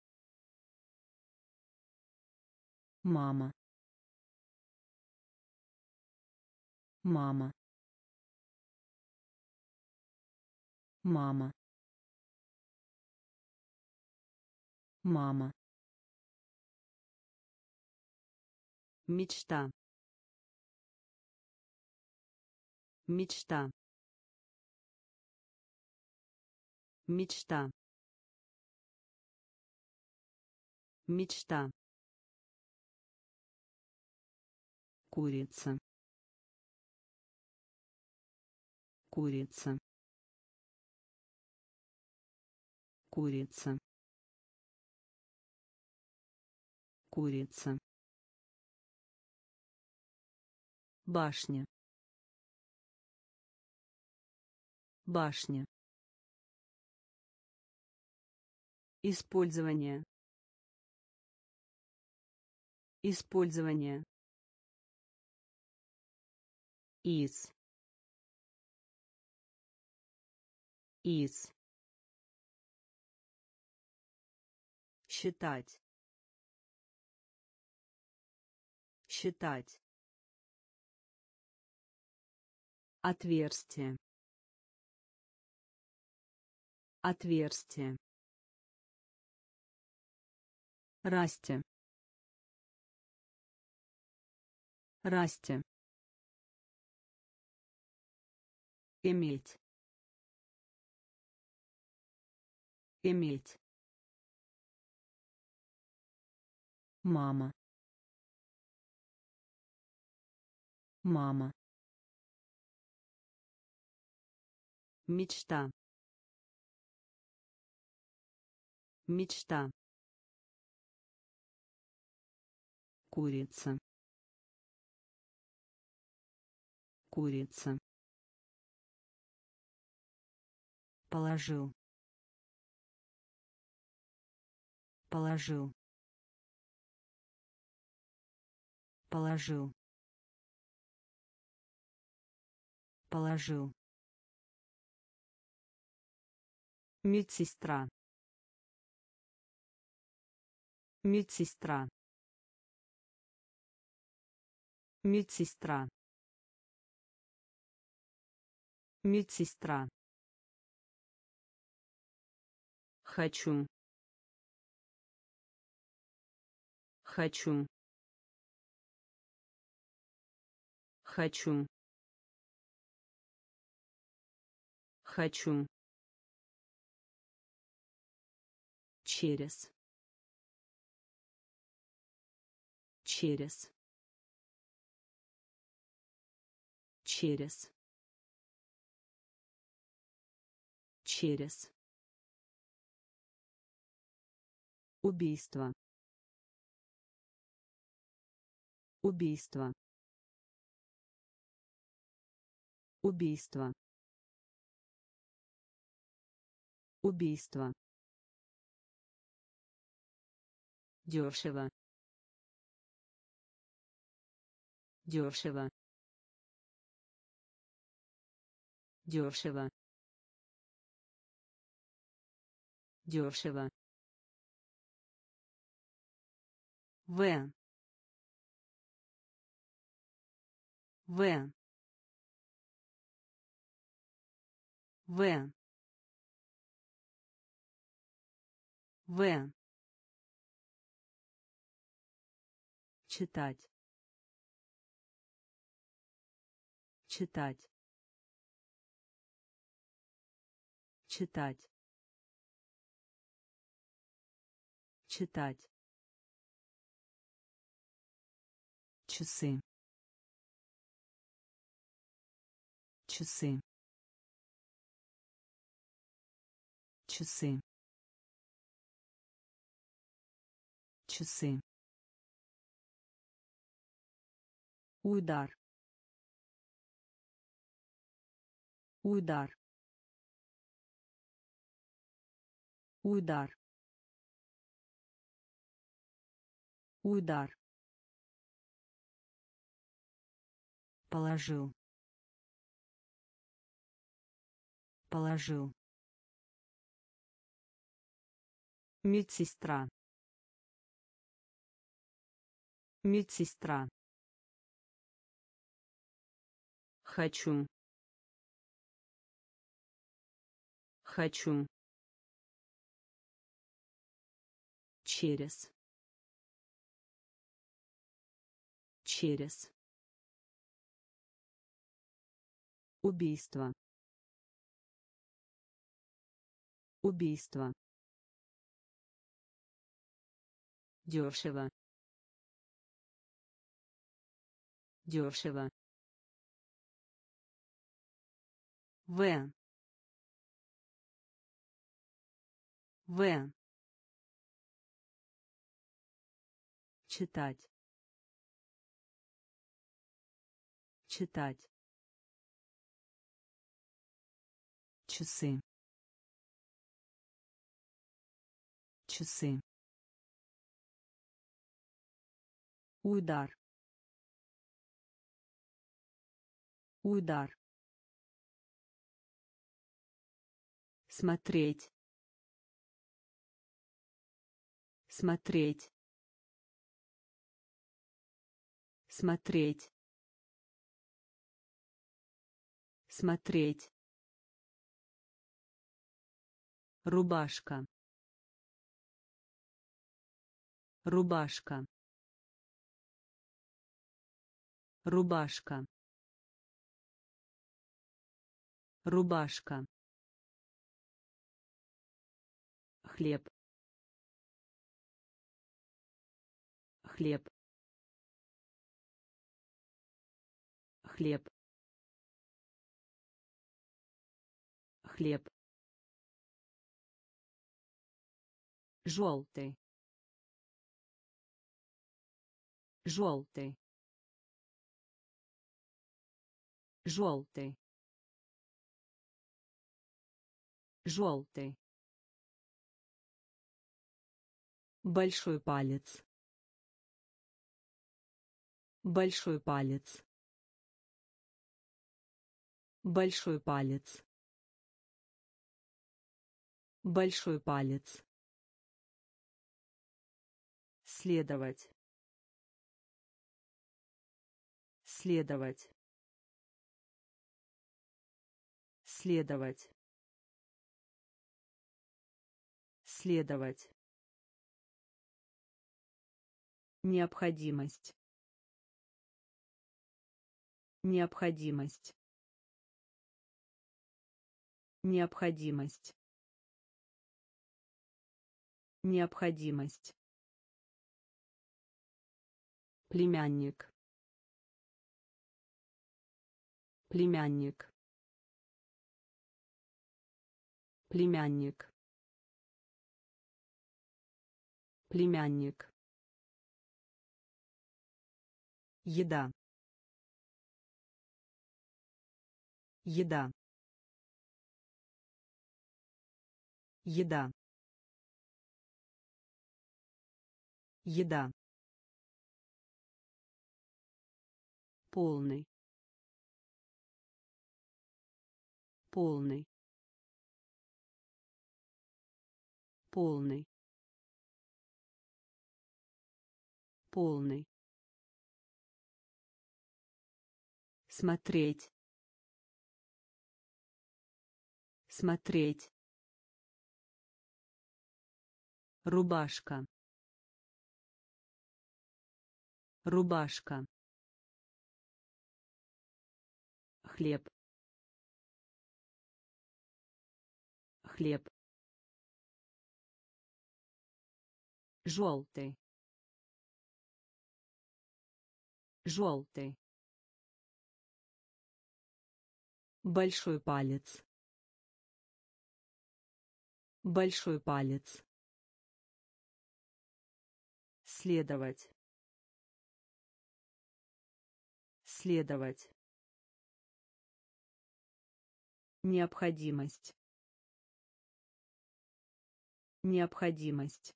Мама. Мама. Мама. Мама. Мечта. Мечта. Мечта. Мечта. Курица. Курица. Курица. Курица. Башня. Башня. Использование. Использование. Из. Из. Считать. Считать. Отверстие. Отверстие. Расти. Расти. Иметь. Иметь. Мама. Мама. Мечта. Мечта. Курица. Курица. Положил. Положил. Положил. Положил. Медсестра. Медсестра. Медсестра. Медсестра. Хочу. Хочу. Хочу. Хочу. Через. Через. Через. Через. Убийство. Убийство. Убийство. Убийство. Дешево. Дешево. Дешево. Дешево. В. В. В. В. Читать. Читать. Читать. Читать. Часы. Часы. Часы. Часы. Удар. Удар. Удар. Удар. Положил. Положил. Медсестра. Медсестра. Хочу. Хочу. Через. Через. Убийство. Убийство. Дешево. Дешево. В. В. Читать. Читать. Часы. Часы. Удар. Удар. Смотреть. Смотреть. Смотреть. Смотреть. Рубашка. Рубашка. Рубашка. Рубашка. Хлеб. Хлеб. Хлеб. Хлеб. Желтый. Желтый. Желтый. желтый, большой палец, большой палец, большой палец, большой палец, следовать, следовать, следовать, следовать, необходимость, необходимость, необходимость, необходимость, племянник, племянник, племянник, племянник, еда, еда, еда, еда, полный, полный, полный, полный, смотреть, смотреть, рубашка, рубашка, хлеб, хлеб, желтый, желтый, большой палец, большой палец, следовать, следовать, необходимость, необходимость,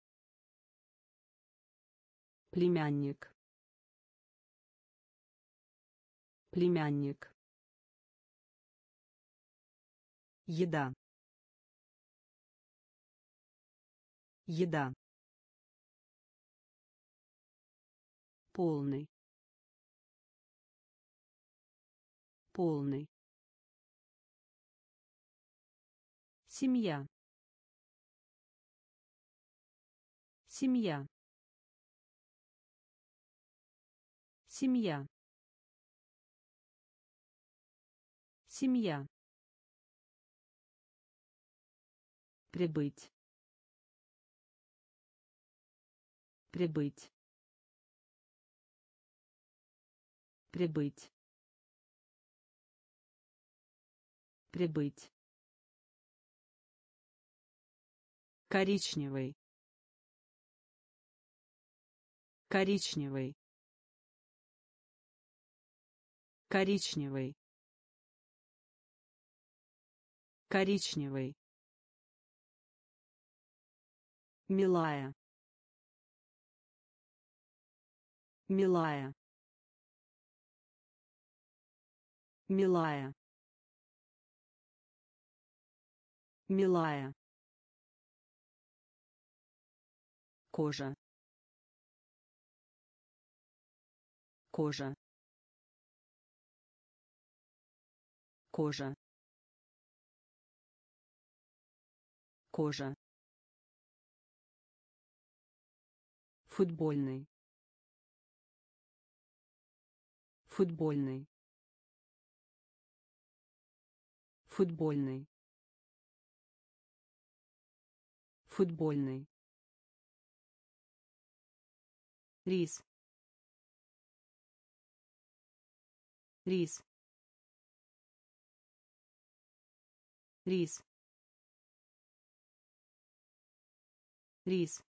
племянник, племянник, еда, еда, полный, полный, семья, семья, семья, семья, прибыть, прибыть, прибыть, прибыть, коричневый, коричневый, коричневый, коричневый, милая, милая, милая, милая, кожа, кожа, кожа, кожа, футбольный, футбольный, футбольный, футбольный, рис, рис, рис, рис,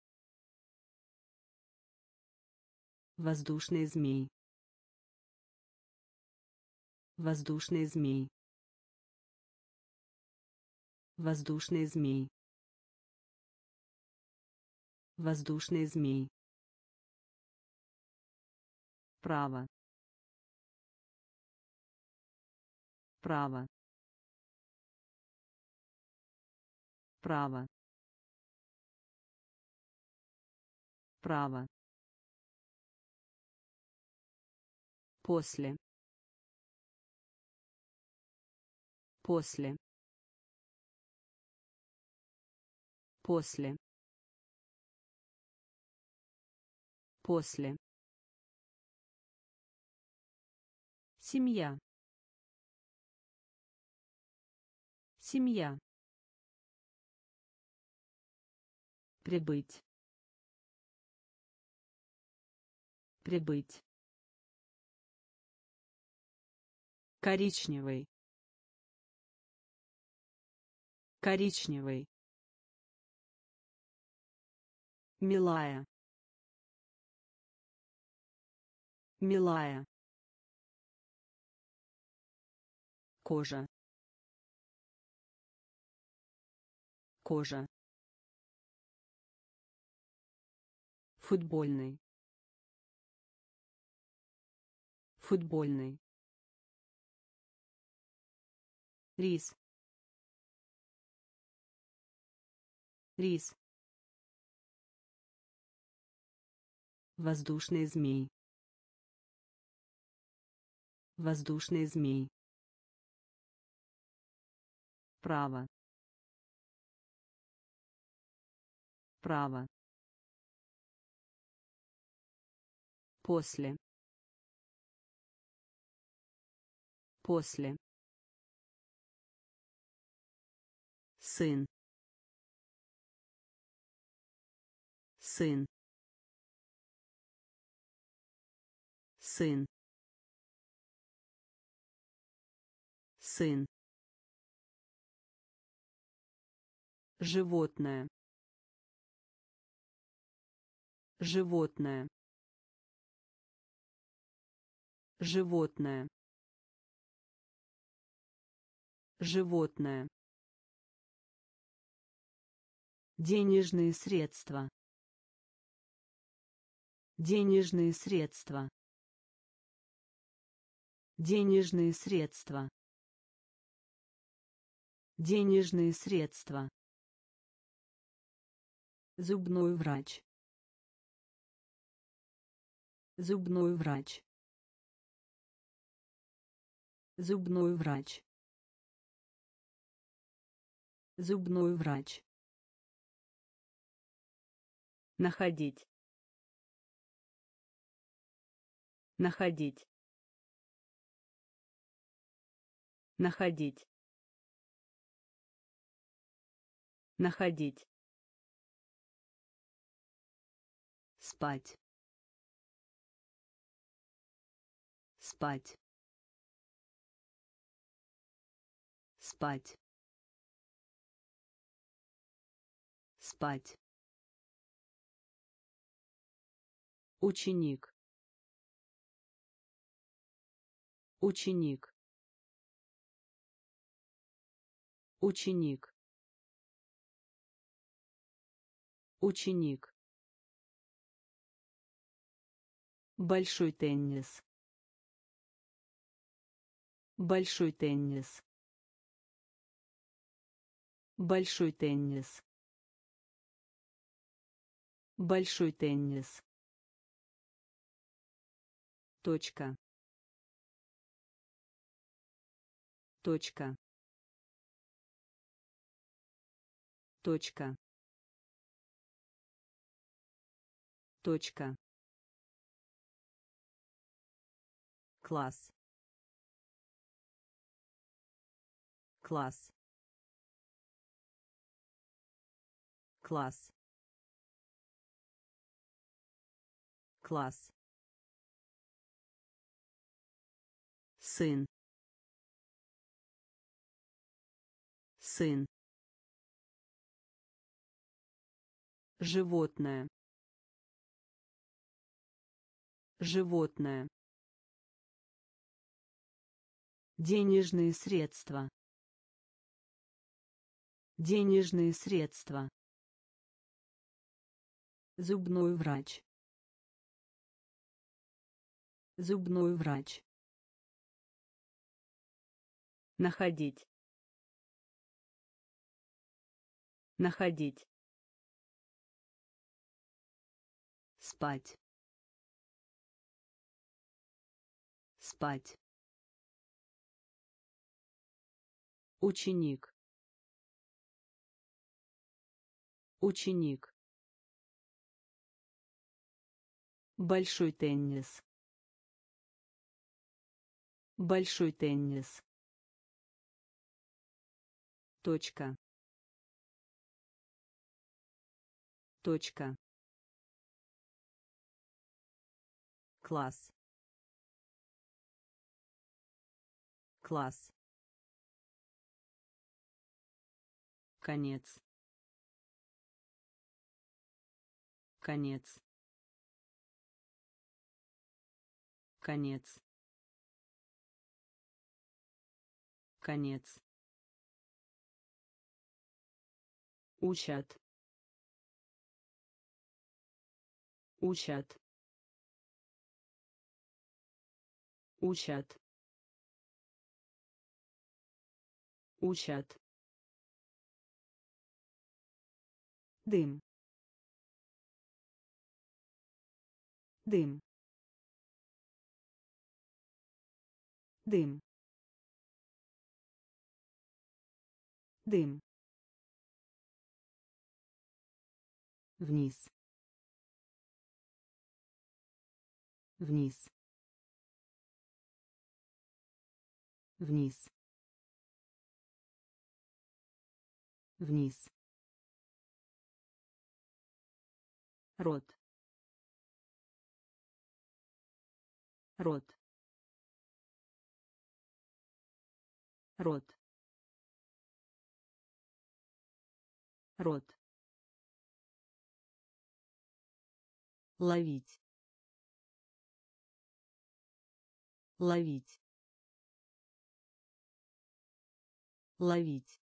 воздушный змей, воздушный змей, Воздушный змей. Воздушный змей. Право. Право. Право. Право. После. После. После. После. Семья. Семья. Прибыть. Прибыть. Коричневый. Коричневый. Милая. Милая. Кожа. Кожа. Футбольный. Футбольный. Рис. Рис. Воздушный змей. Воздушный змей. Право. Право. После. После. Сын. Сын. Сын. Сын. Животное. Животное. Животное. Животное. Денежные средства. Денежные средства. Денежные средства. Денежные средства. Зубной врач. Зубной врач. Зубной врач. Зубной врач. Находить. Находить. Находить. Находить. Спать. Спать. Спать. Спать. Ученик. Ученик. Ученик. Ученик. Большой теннис. Большой теннис. Большой теннис. Большой теннис. Точка. Точка. Точка. Точка. Класс. Класс. Класс. Класс. Сын. Сын. Животное. Животное. Денежные средства. Денежные средства. Зубной врач. Зубной врач. Находить. Находить. Спать. Спать. Ученик. Ученик. Большой теннис. Большой теннис. Точка. Точка. Класс. Класс. Конец. Конец. Конец. Конец. Учат. Учат. Учат. Учат. Дым. Дым. Дым. Дым. Вниз. Вниз. Вниз. Вниз. Рот. Рот. Рот. Рот. Ловить. Ловить. Ловить.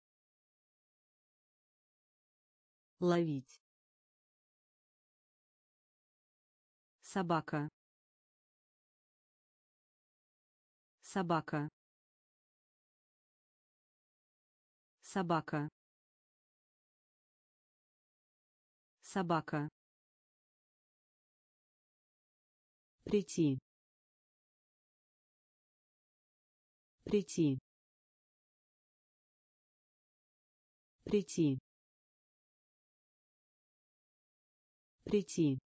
Ловить. Собака. Собака. Собака. Собака. Прийти. Прийти. Прийти. Прийти.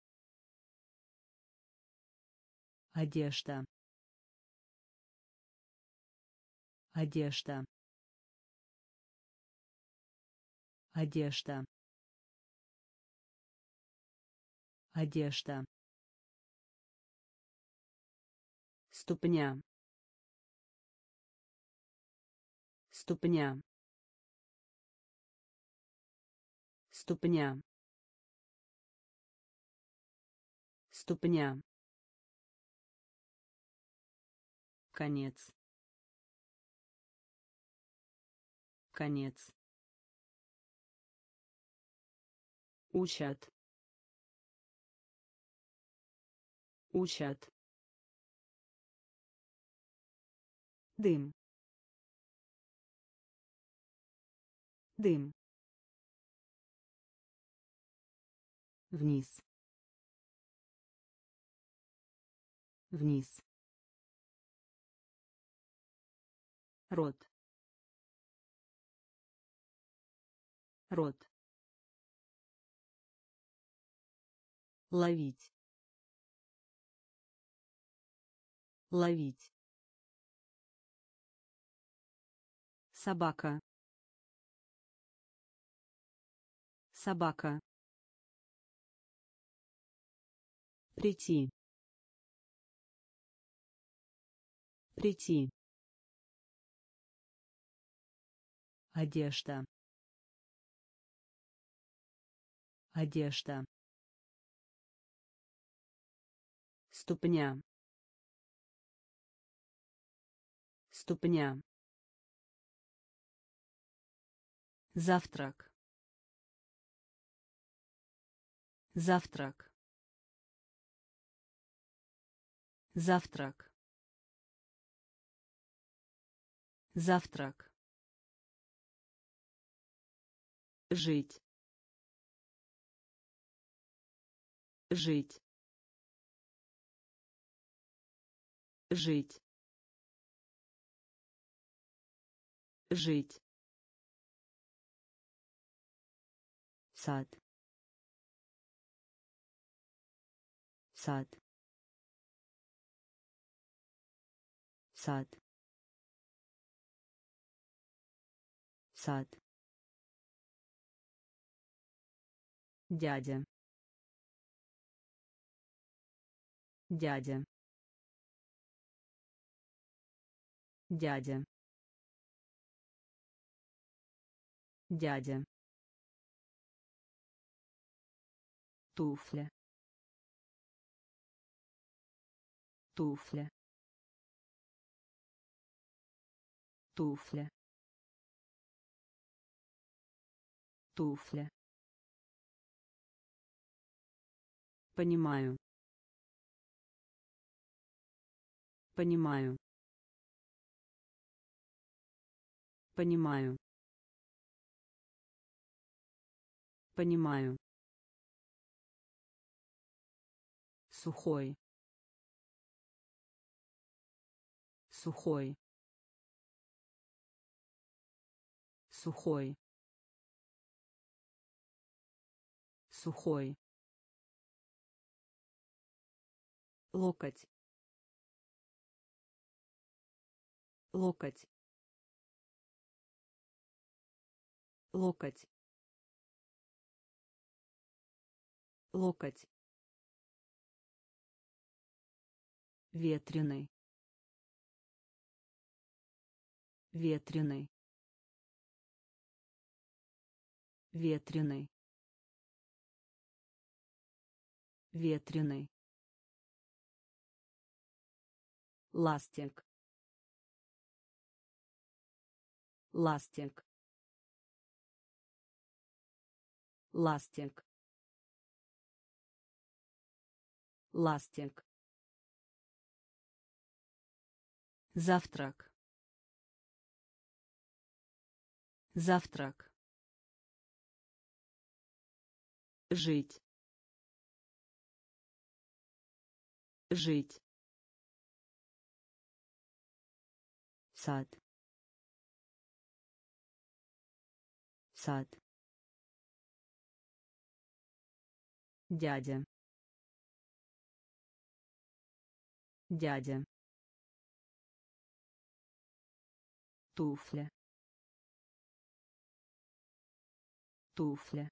Одежда. Одежда. Одежда. Одежда. Ступня. Ступня. Ступня. Ступня. Конец. Конец. Учат. Учат. Дым. Дым. Вниз. Вниз. Рот. Рот. Ловить. Ловить. Собака. Собака. Прийти. Прийти. Одежда. Одежда. Ступня. Ступня. Завтрак. Завтрак. Завтрак. Завтрак. Жить. Жить. Жить. Жить. Сад. Сад. Сад. Сад. Дядя. Дядя. Дядя. Дядя. Туфля. Туфля. Туфля. Туфля. Понимаю. Понимаю. Понимаю. Понимаю. Сухой. Сухой. Сухой. Сухой. Локоть. Локоть. Локоть. Локоть. Ветреный. Ветреный. Ветреный. Ветреный. Ластик. Ластик. Ластик. Ластик. Завтрак. Завтрак. Жить. Жить. Сад. Сад. Дядя. Дядя. Туфля. Туфля.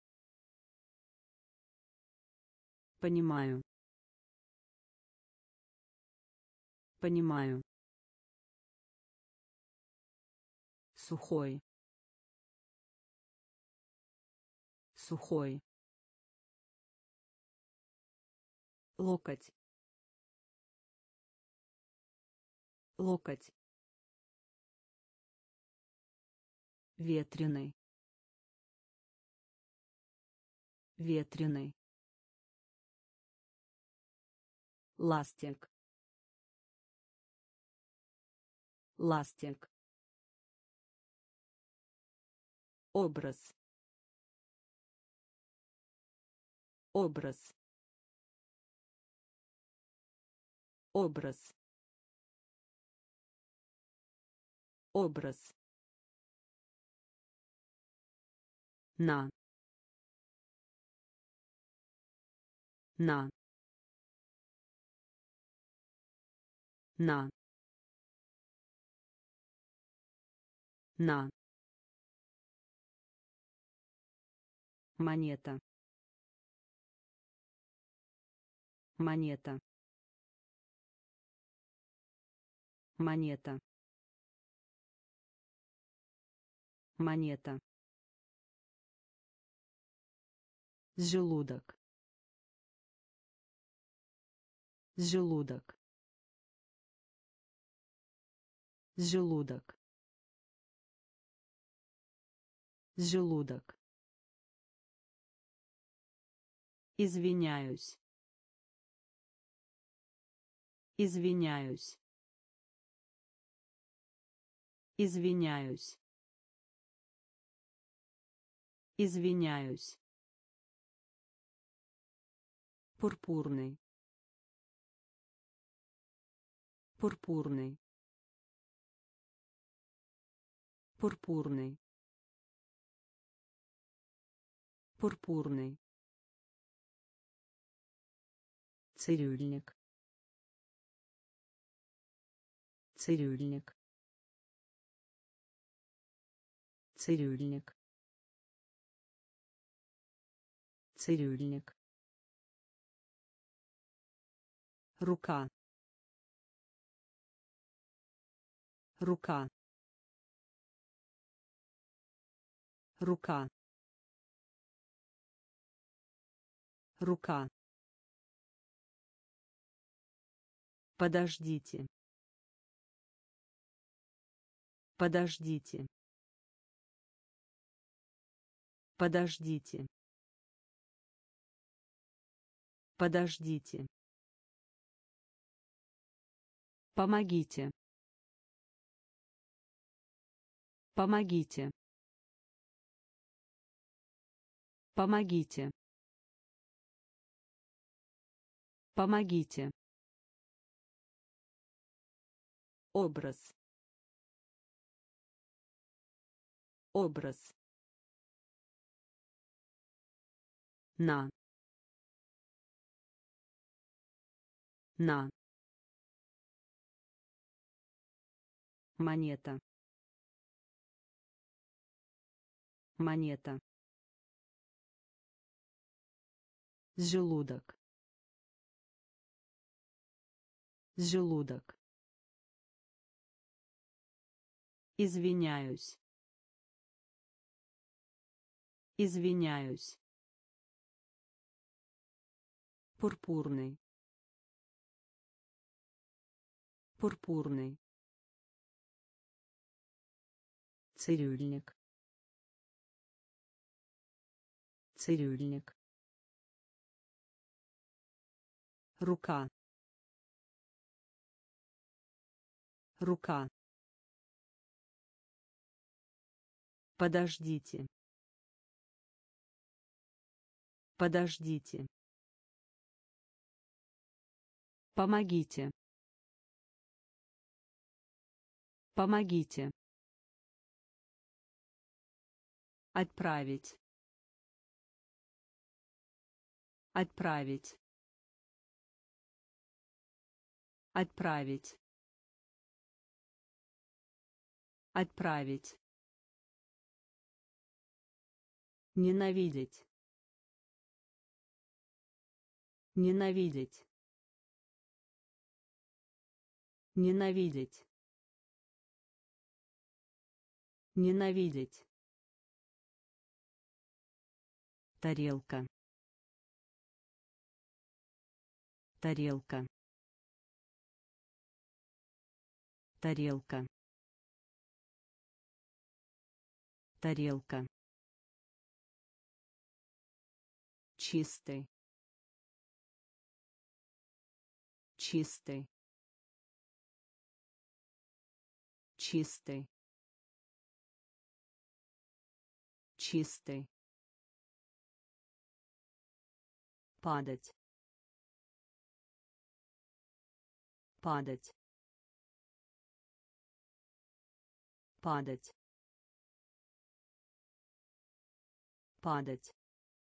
Понимаю. Понимаю. Сухой. Сухой. Локоть. Локоть. Ветреный. Ветреный. Ластик. Ластик. Образ. Образ. Образ. Образ. На. На. На. На. Монета. Монета. Монета. Монета. Желудок. Желудок. Желудок. желудок, извиняюсь, извиняюсь, извиняюсь, извиняюсь, пурпурный, пурпурный, пурпурный, пурпурный, цирюльник, цирюльник, цирюльник, цирюльник, рука, рука, рука, рука, подождите, подождите, подождите, подождите, помогите, помогите, помогите, помогите, образ, образ, на, на, монета, монета, желудок, желудок, извиняюсь, извиняюсь, пурпурный, пурпурный, цирюльник, цирюльник, рука, рука, подождите, подождите, помогите, помогите, отправить, отправить, отправить, отправить, ненавидеть, ненавидеть, ненавидеть, ненавидеть, тарелка, тарелка, тарелка, тарелка, чистый, чистый, чистый, чистый, падать, падать, падать, падать,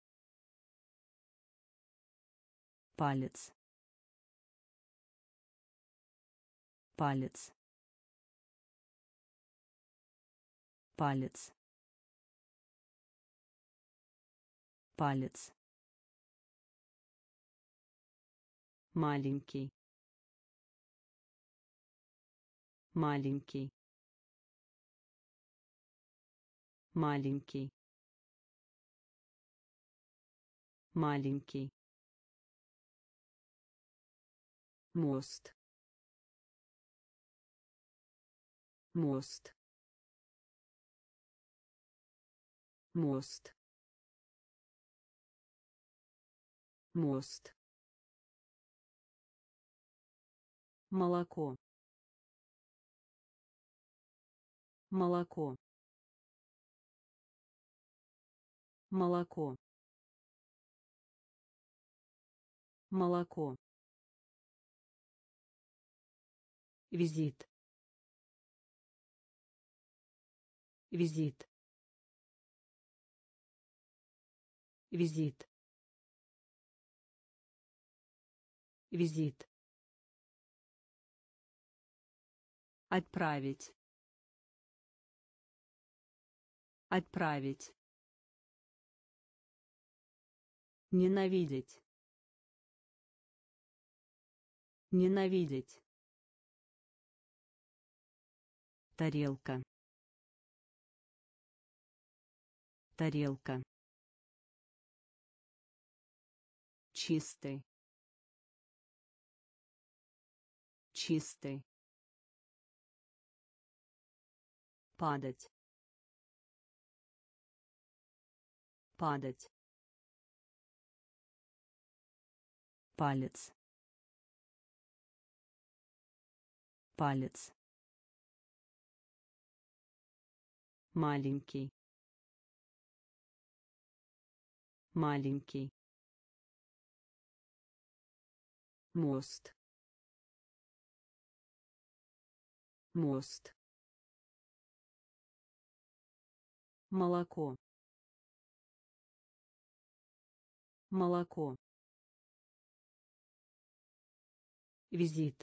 палец, палец, палец, палец, маленький, маленький, маленький, маленький, мост, мост, мост, мост, молоко, молоко, молоко, молоко, визит, визит, визит, визит, отправить, отправить, ненавидеть, ненавидеть, тарелка, тарелка, чистый, чистый, падать, падать, палец, палец, маленький, маленький, мост, мост, молоко, молоко, визит,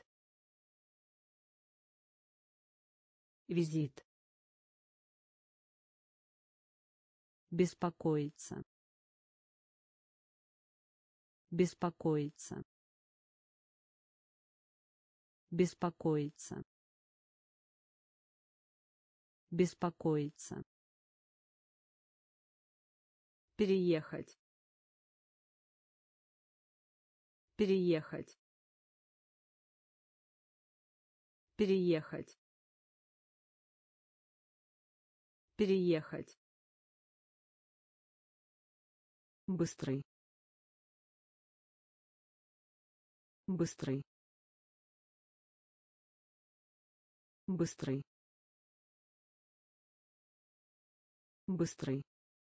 визит, беспокоиться, беспокоиться, беспокоиться, беспокоиться, переехать, переехать, переехать, переехать, быстрый, быстрый, быстрый, быстрый,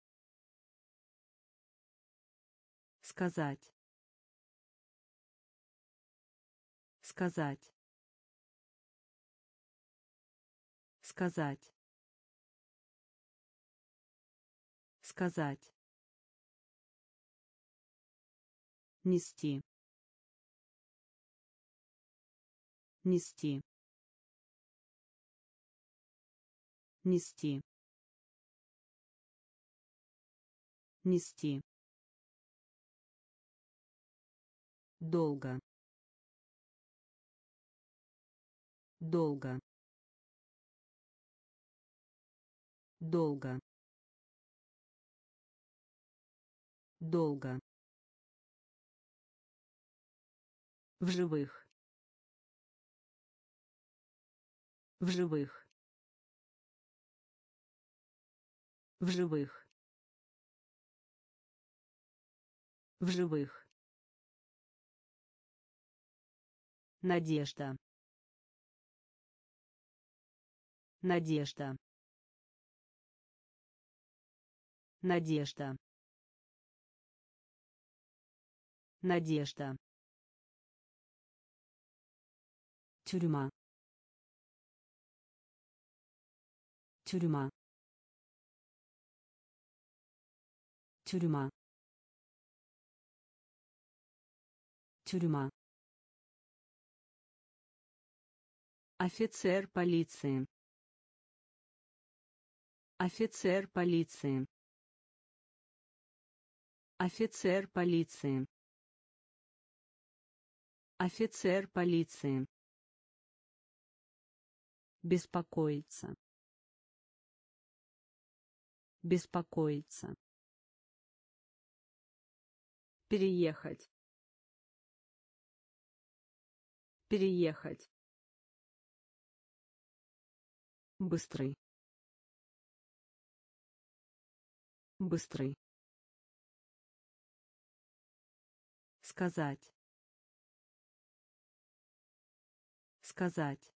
сказать, сказать, сказать, сказать, нести, нести, нести, нести, долго, долго, долго, долго, в живых, в живых, в живых, в живых, надежда, надежда, надежда, надежда, тюрьма, тюрьма, тюрьма, тюрьма, офицер полиции, офицер полиции, офицер полиции, офицер полиции, беспокоиться, беспокоиться, переехать, переехать, быстрый, Быстрый. Сказать. Сказать.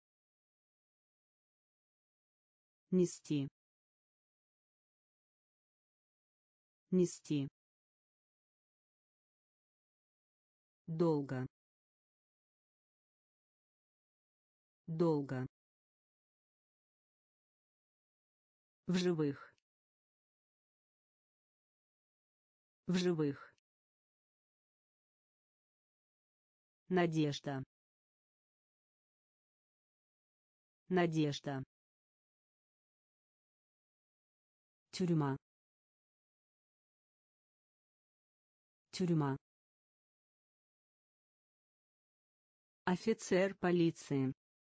Нести. Нести. Долго. Долго. В живых. В живых. Надежда. Надежда. Тюрьма. Тюрьма. Офицер полиции.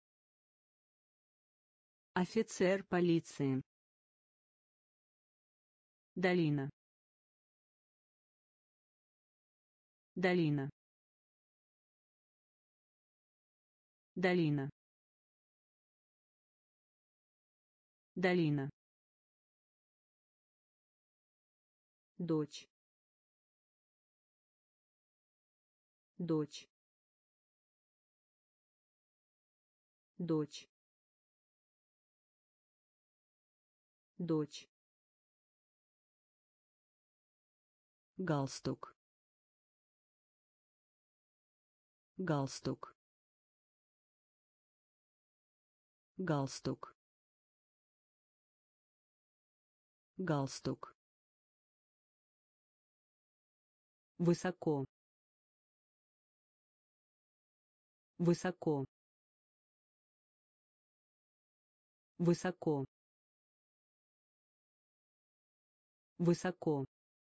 Офицер полиции. Долина. Долина. Долина. Долина. Дочь. Дочь. Дочь. Дочь. Галстук. Галстук. Галстук. Галстук. Высоко. Высоко. Высоко. Высоко.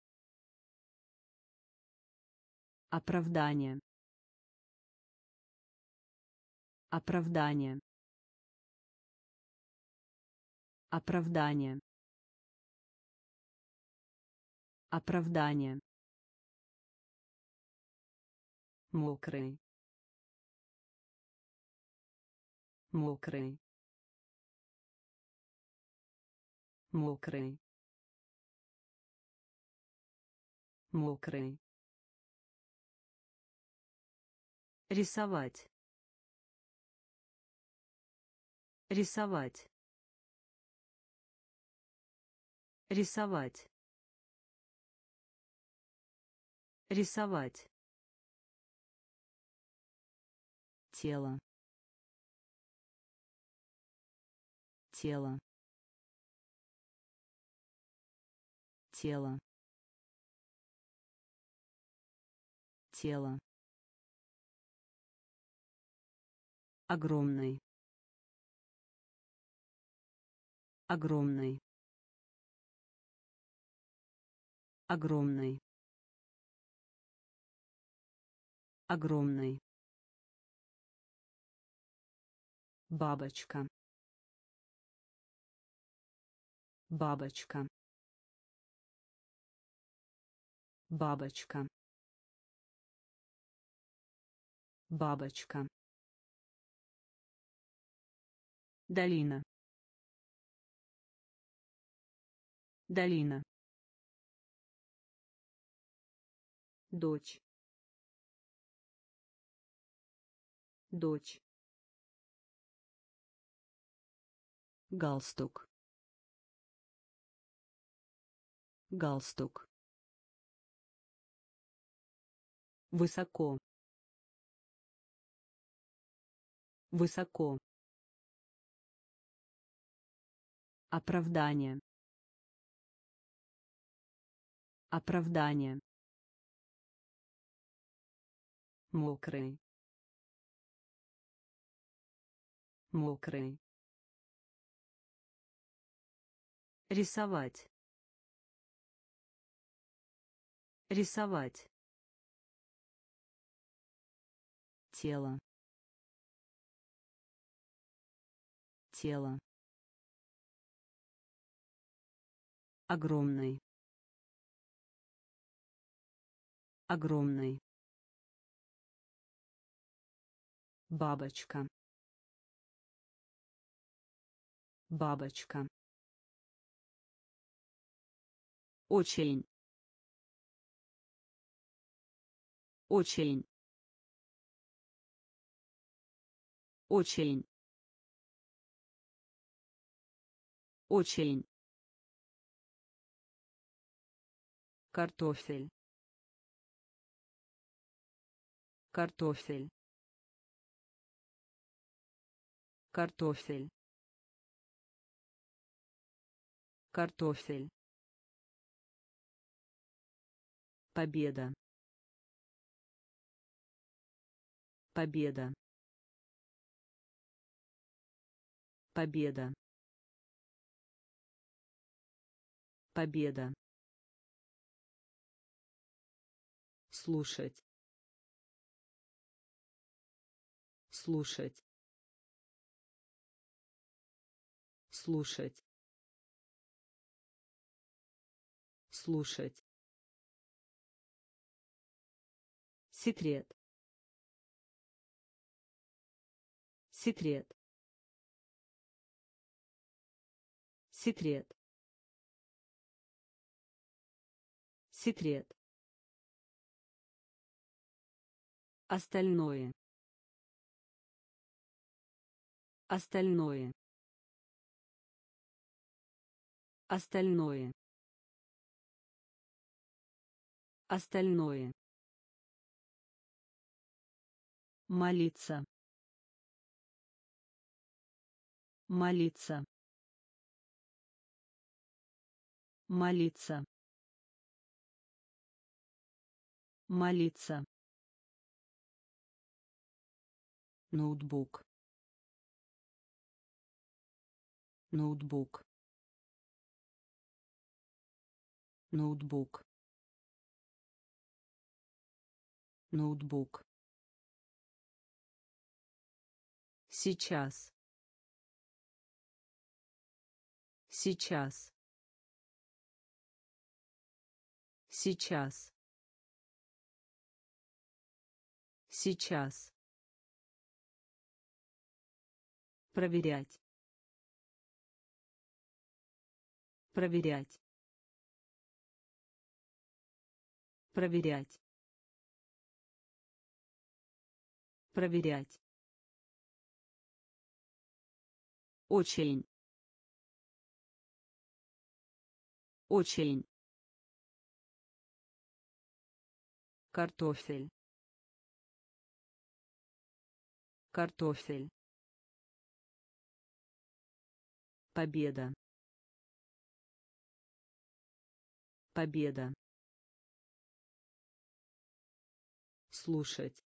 Оправдание. Оправдание. Оправдание. Оправдание. Мокрый. Мокрый. Мокрый. Мокрый. Рисовать. Рисовать. Рисовать. Рисовать. Тело. Тело. Тело. Тело. Огромный. Огромный. Огромный. Огромный. Бабочка. Бабочка. Бабочка. Бабочка. Долина. Долина. Дочь. Дочь. Галстук. Галстук. Высоко. Высоко. Оправдание. Оправдание. Мокрый. Мокрый. Рисовать. Рисовать. Тело. Тело. Огромный. Огромный. Бабочка. Бабочка. Очень. Очень. Очень. Очень. Картофель. Картофель. Картофель. Картофель. Победа. Победа. Победа. Победа. Слушать. Слушать. Слушать. Слушать. Секрет. Секрет. Секрет. Секрет. Остальное. Остальное. Остальное. Остальное. Молиться. Молиться. Молиться. Молиться. Ноутбук. Ноутбук. Ноутбук. Ноутбук. Сейчас. Сейчас. Сейчас. Сейчас. Проверять. Проверять. Проверять. Проверять. Очень. Очень. Картофель. Картофель. Победа. Победа. Слушать.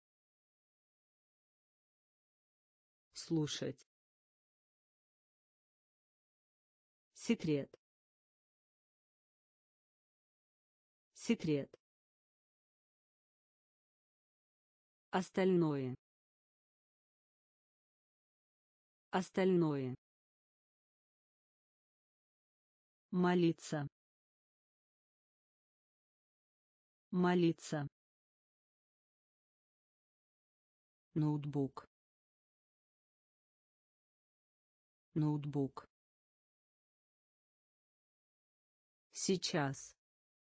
Слушать. Секрет. Секрет. Остальное. Остальное. Молиться. Молиться. Ноутбук. Ноутбук. Сейчас.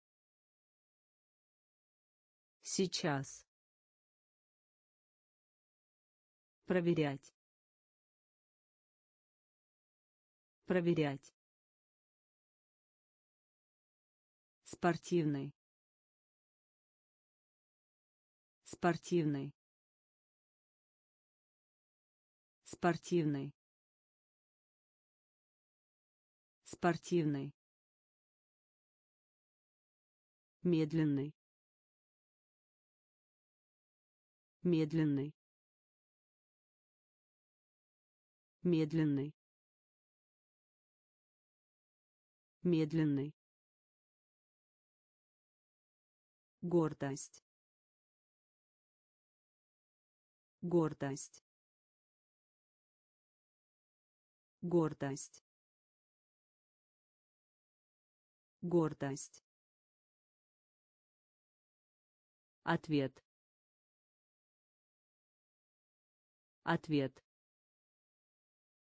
Сейчас. Проверять. Проверять. Спортивный. Спортивный. Спортивный. Спортивный. Медленный. Медленный. Медленный. Медленный. Гордость. Гордость. Гордость. Гордость. Ответ. Ответ.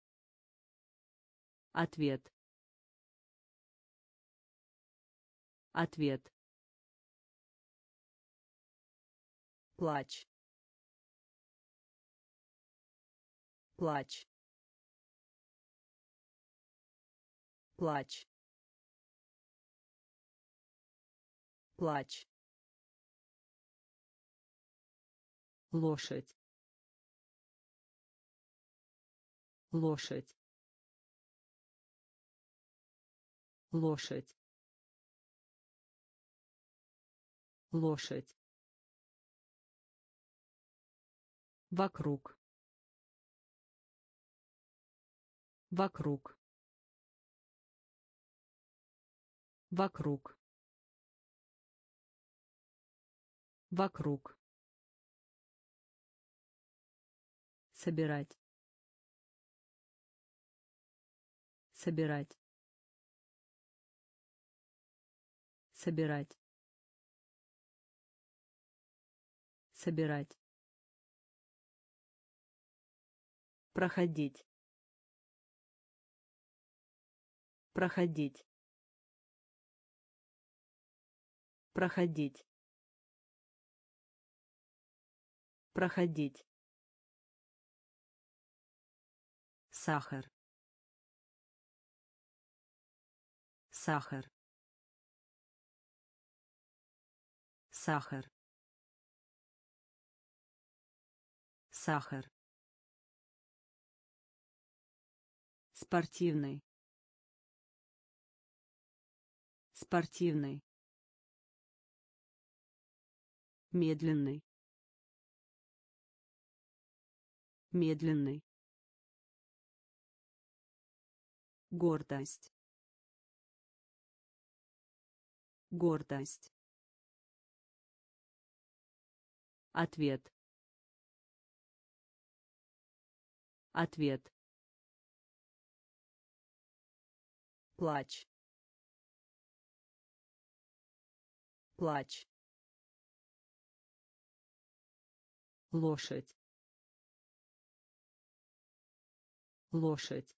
Ответ. Ответ. Плач. Плач. Плач. Плач. Лошадь. Лошадь. Лошадь. Лошадь. Вокруг. Вокруг. Вокруг. Вокруг. Собирать. Собирать. Собирать. Собирать. Проходить. Проходить. Проходить. Проходить. Сахар. Сахар. Сахар. Сахар. Спортивный. Спортивный. Медленный. Медленный. Гордость. Гордость. Ответ. Ответ. Плач. Плач. Лошадь. Лошадь.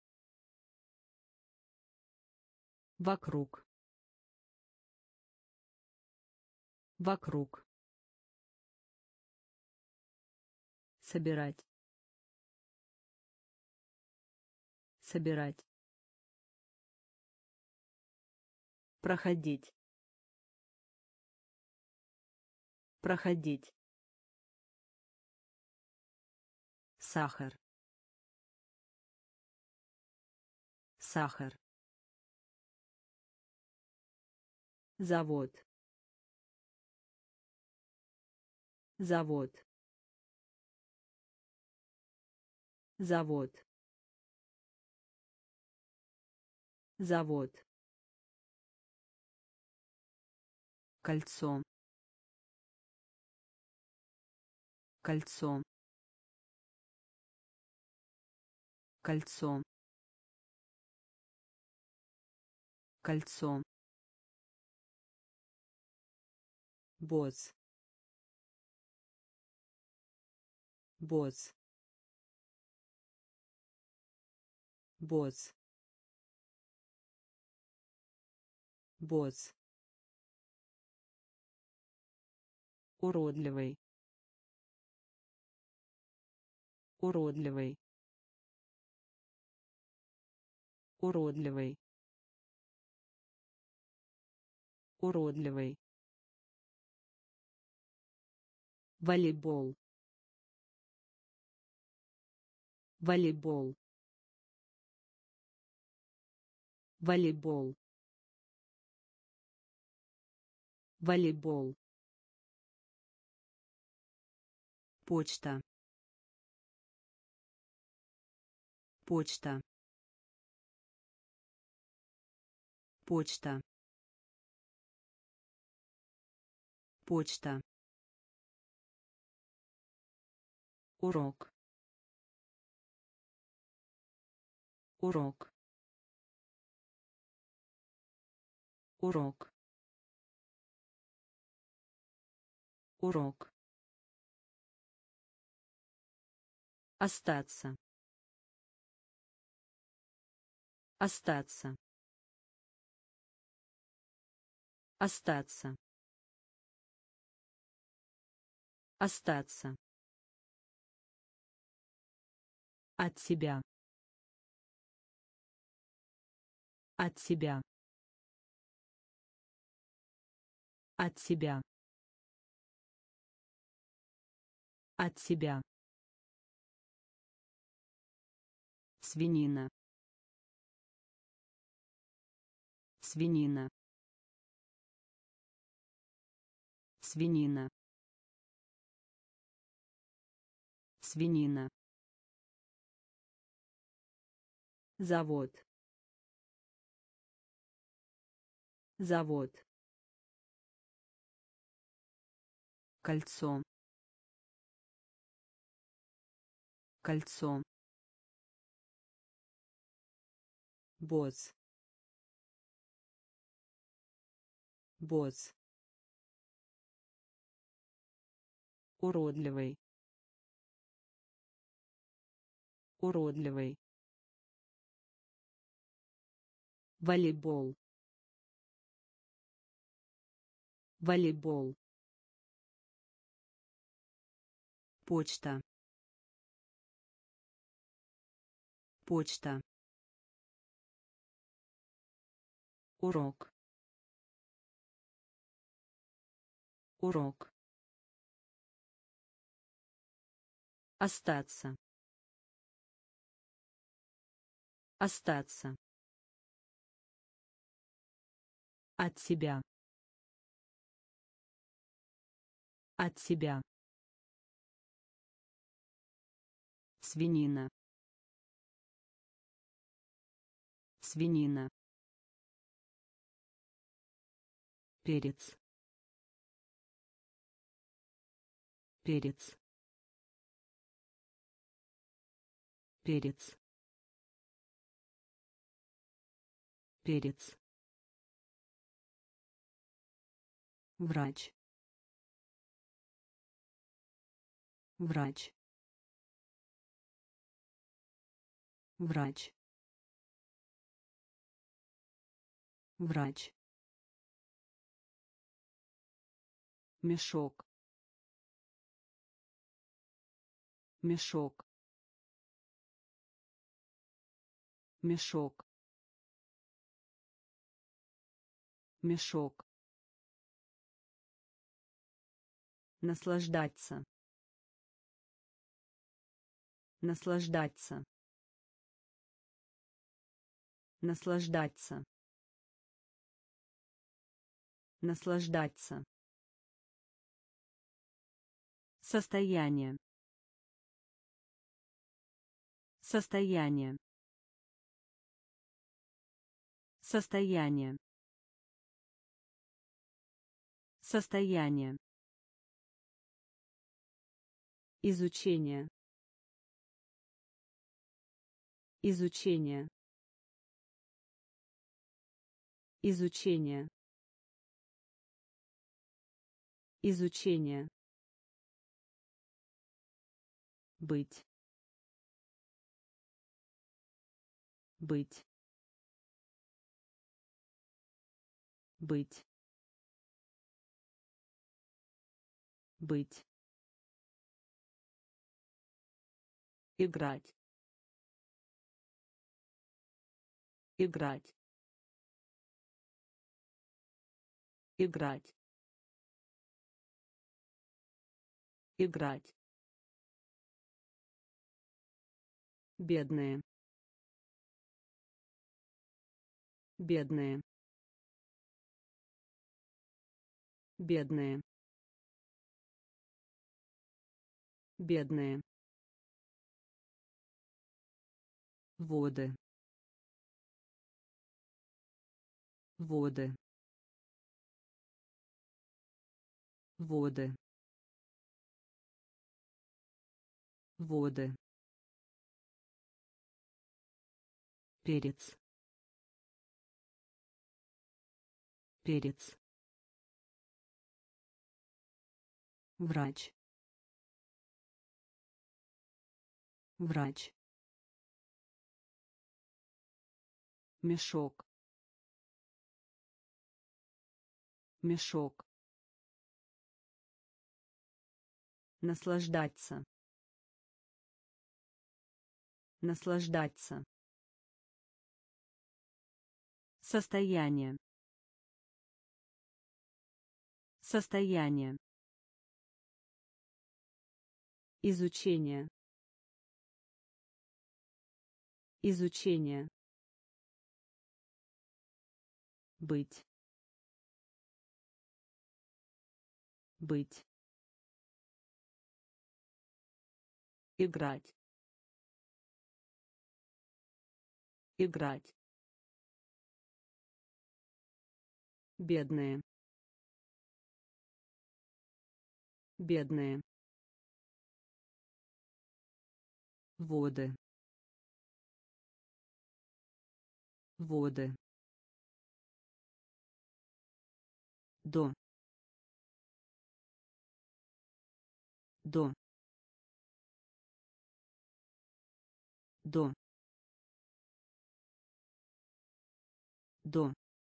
Вокруг. Вокруг. Собирать. Собирать. Проходить. Проходить. Сахар. Сахар. Завод. Завод. Завод. Завод. Кольцо. Кольцо. Кольцо. Кольцо. Босс. Босс. Босс. Босс. Уродливый. Уродливый. Уродливый. Уродливый. Волейбол. Волейбол. Волейбол. Волейбол. Почта. Почта. Почта. Почта. Урок. Урок. Урок. Урок. Остаться. Остаться. Остаться. Остаться. От себя. От себя. От себя. От себя. Свинина. Свинина. Свинина. Свинина. Завод. Завод. Кольцо. Кольцо. Босс. Босс. Уродливый. Уродливый. Волейбол. Волейбол. Почта. Почта. Урок. Урок. Остаться. Остаться. От себя. От себя. Свинина. Свинина. Перец. Перец. Перец. Перец. Врач. Врач. Врач. Врач. Мешок. Мешок. Мешок. Мешок. Наслаждаться. Наслаждаться. Наслаждаться. Наслаждаться. Состояние. Состояние. Состояние. Состояние. Изучение. Изучение. Изучение. Изучение. Быть. Быть. Быть. Быть. Играть. Играть. Играть. Играть. Бедные. Бедные. Бедные. Бедные. Воды. Воды. Воды. Воды. Перец. Перец. Врач. Врач. Мешок. мешок, наслаждаться, наслаждаться, состояние, состояние, изучение, изучение, быть, быть, играть, играть, бедные, бедные, воды, воды, до, до, до, до,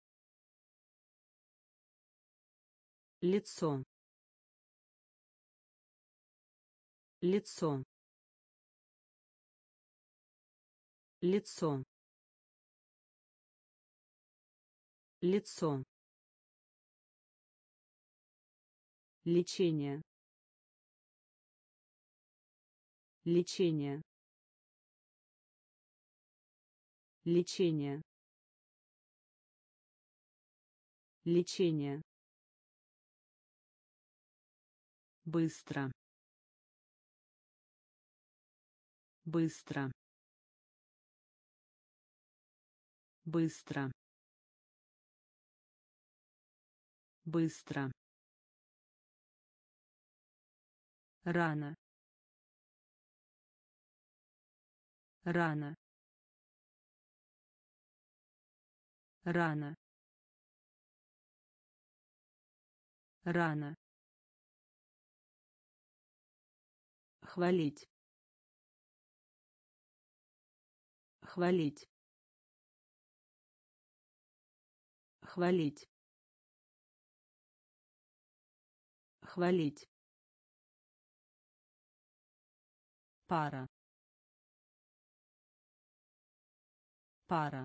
лицо, лицо, лицо, лицо, лечение, лечение, лечение, лечение, быстро, быстро, быстро, быстро, рано, рано, рано, рано, хвалить, хвалить, хвалить, хвалить, пара, пара,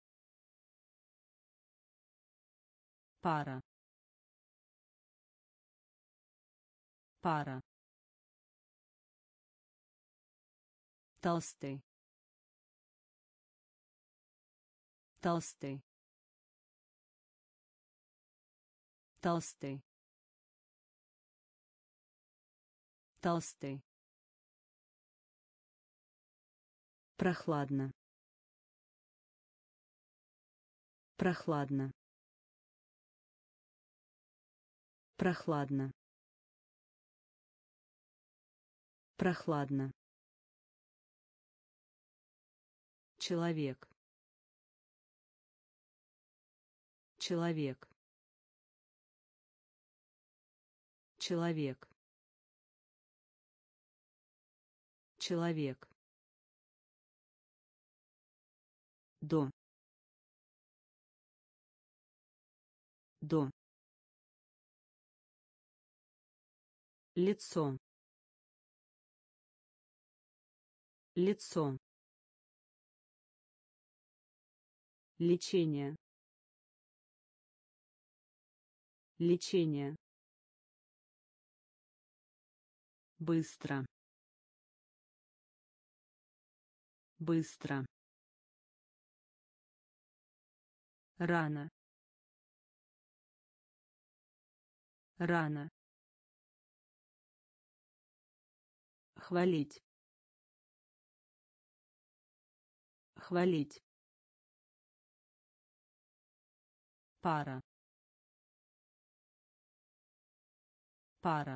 пара, пара, толстый, толстый, толстый, толстый, прохладно, прохладно, прохладно, прохладно, человек, человек, человек, человек, до, до, лицо, лицо, лечение, лечение, быстро, быстро, рано, рано, хвалить, хвалить, пара, пара,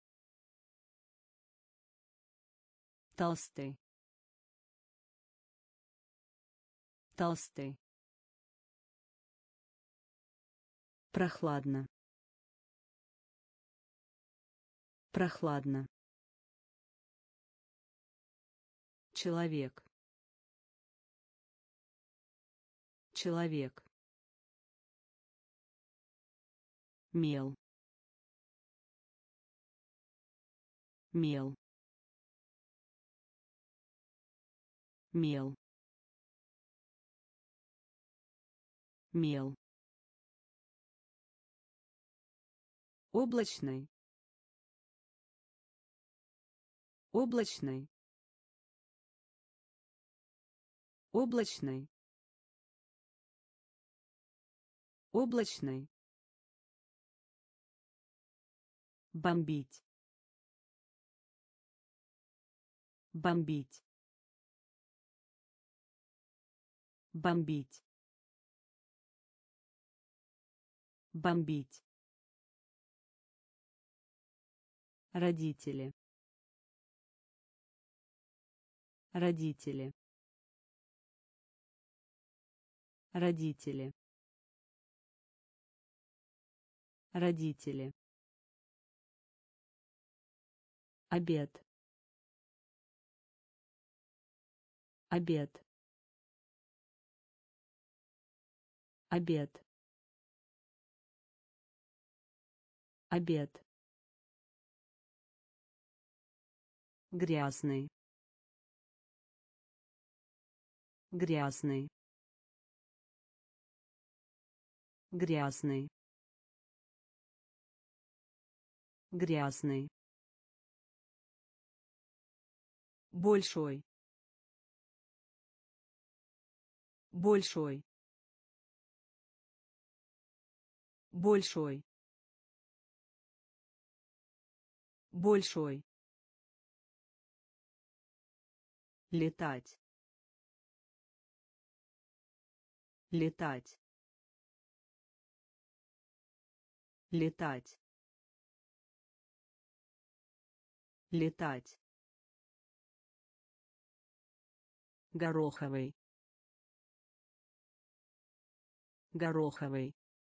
толстый, толстый, прохладно, прохладно, человек, человек, мел, мел, мел, мел, облачный, облачный, облачный, облачный, бомбить, бомбить, бомбить, бомбить, родители, родители, родители, родители, обед, обед, обед, обед, грязный, грязный, грязный, грязный, большой, большой, большой, большой, летать, летать, летать, летать, гороховый, гороховый,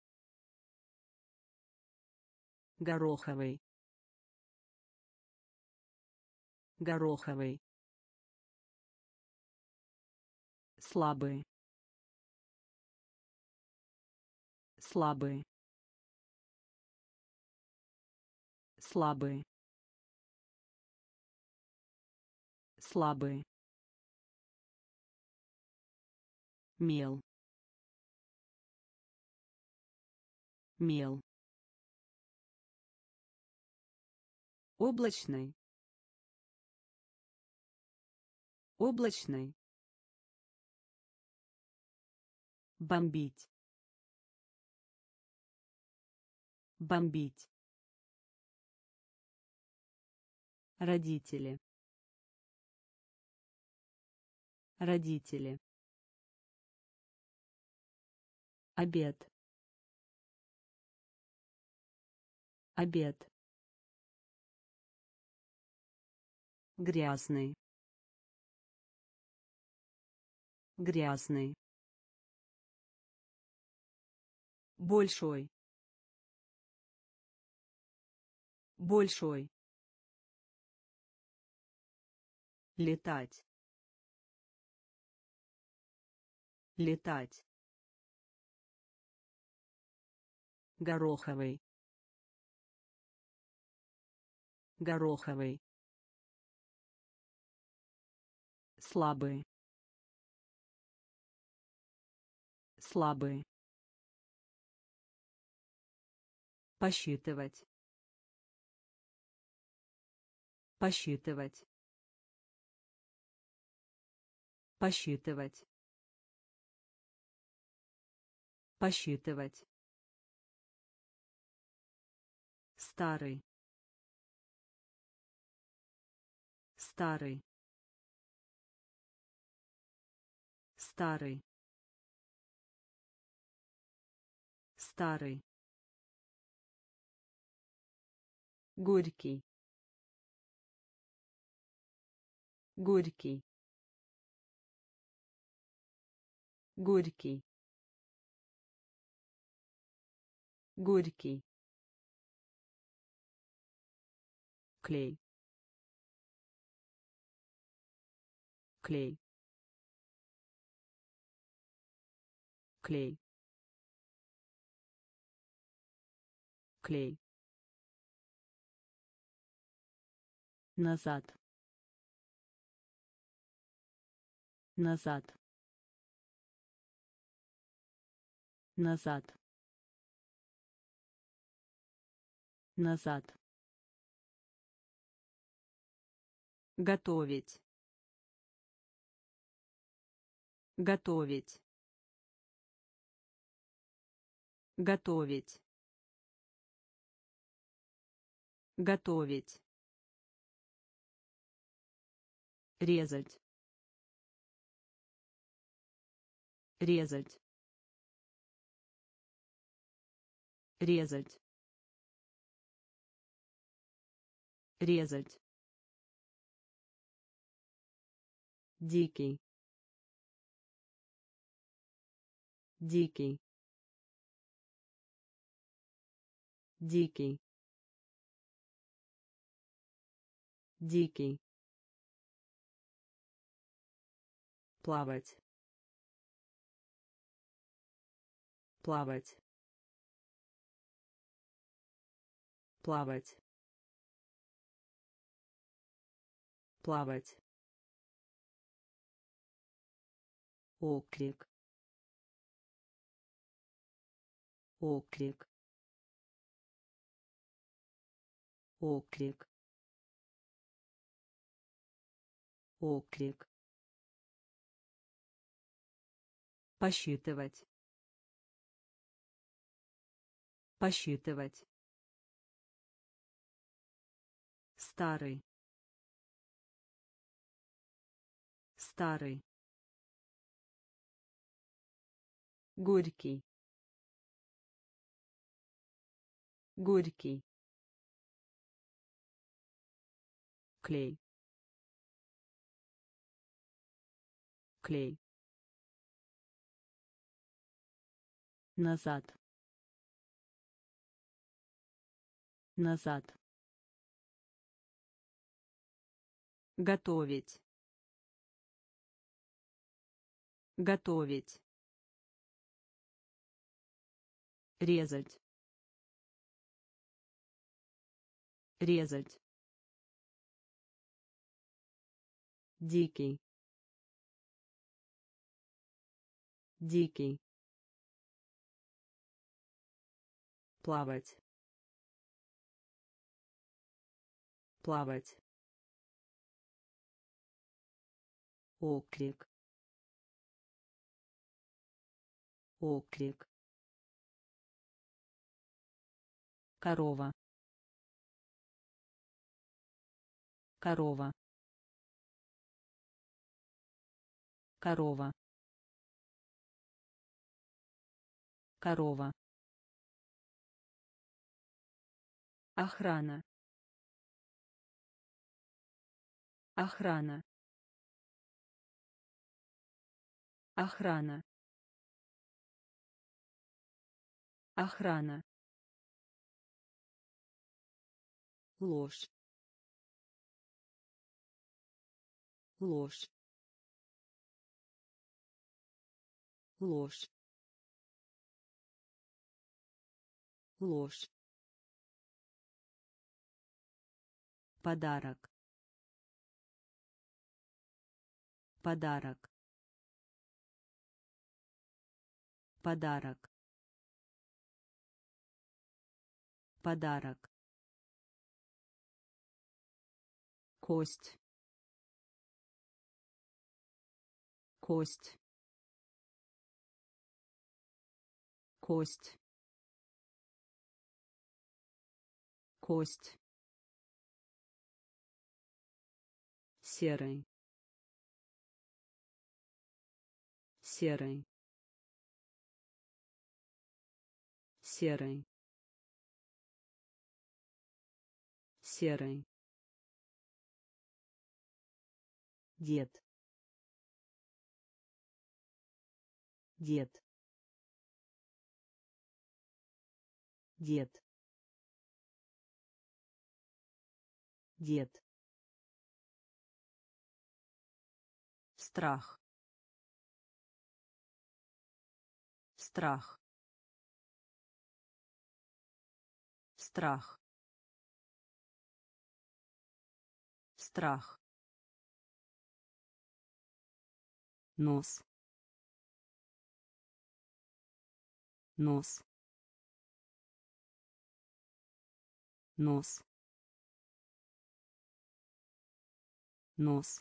гороховый, гороховый, слабый, слабый, слабый, слабый, мел, мел, облачный, облачный, бомбить, бомбить, родители, родители, обед, обед, грязный, грязный, большой, большой, летать, летать, гороховый, гороховый, слабый, слабый, посчитывать, посчитывать, посчитывать, посчитывать, старый, старый, старый, старый, горький, горький, горький, горький, клей, клей, клей, клей, назад, назад, назад, назад, готовить, готовить, готовить, готовить, резать, резать, резать, резать, дикий, дикий, дикий, дикий, плавать, плавать, плавать, плавать, оклик, оклик, оклик, оклик, посчитывать, посчитывать, старый, старый, горький, горький, клей, клей, назад, назад, готовить, готовить, резать, резать, дикий, дикий, плавать, плавать, оклик, оклик, корова, корова, корова, корова, охрана, охрана, охрана, охрана, ложь, ложь, ложь, ложь, подарок, подарок, подарок, подарок, кость, кость, кость, кость, серый, серый, серый, серый, дед, дед, дед, дед, страх, страх, Страх. Страх. Нос. Нос. Нос. Нос.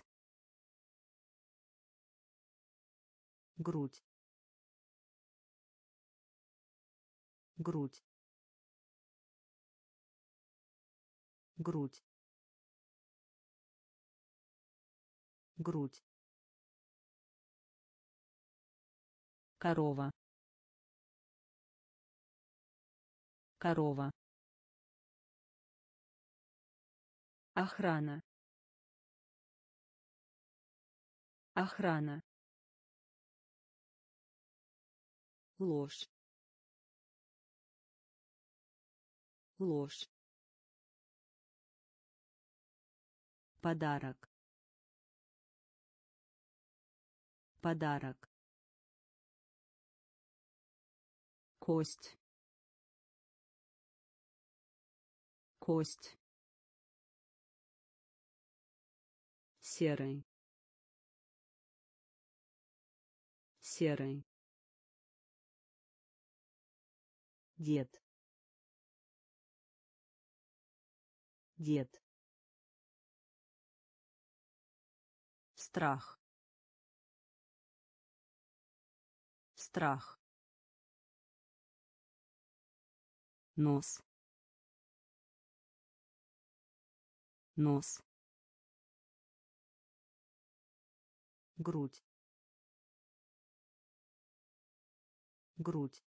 грудь, грудь, грудь, грудь, Корова. Корова. Охрана. Охрана. Ложь. Ложь. подарок, подарок, Кость. Кость. Серый. Серый. дед, дед, Страх. Страх. Нос. Нос. грудь, грудь,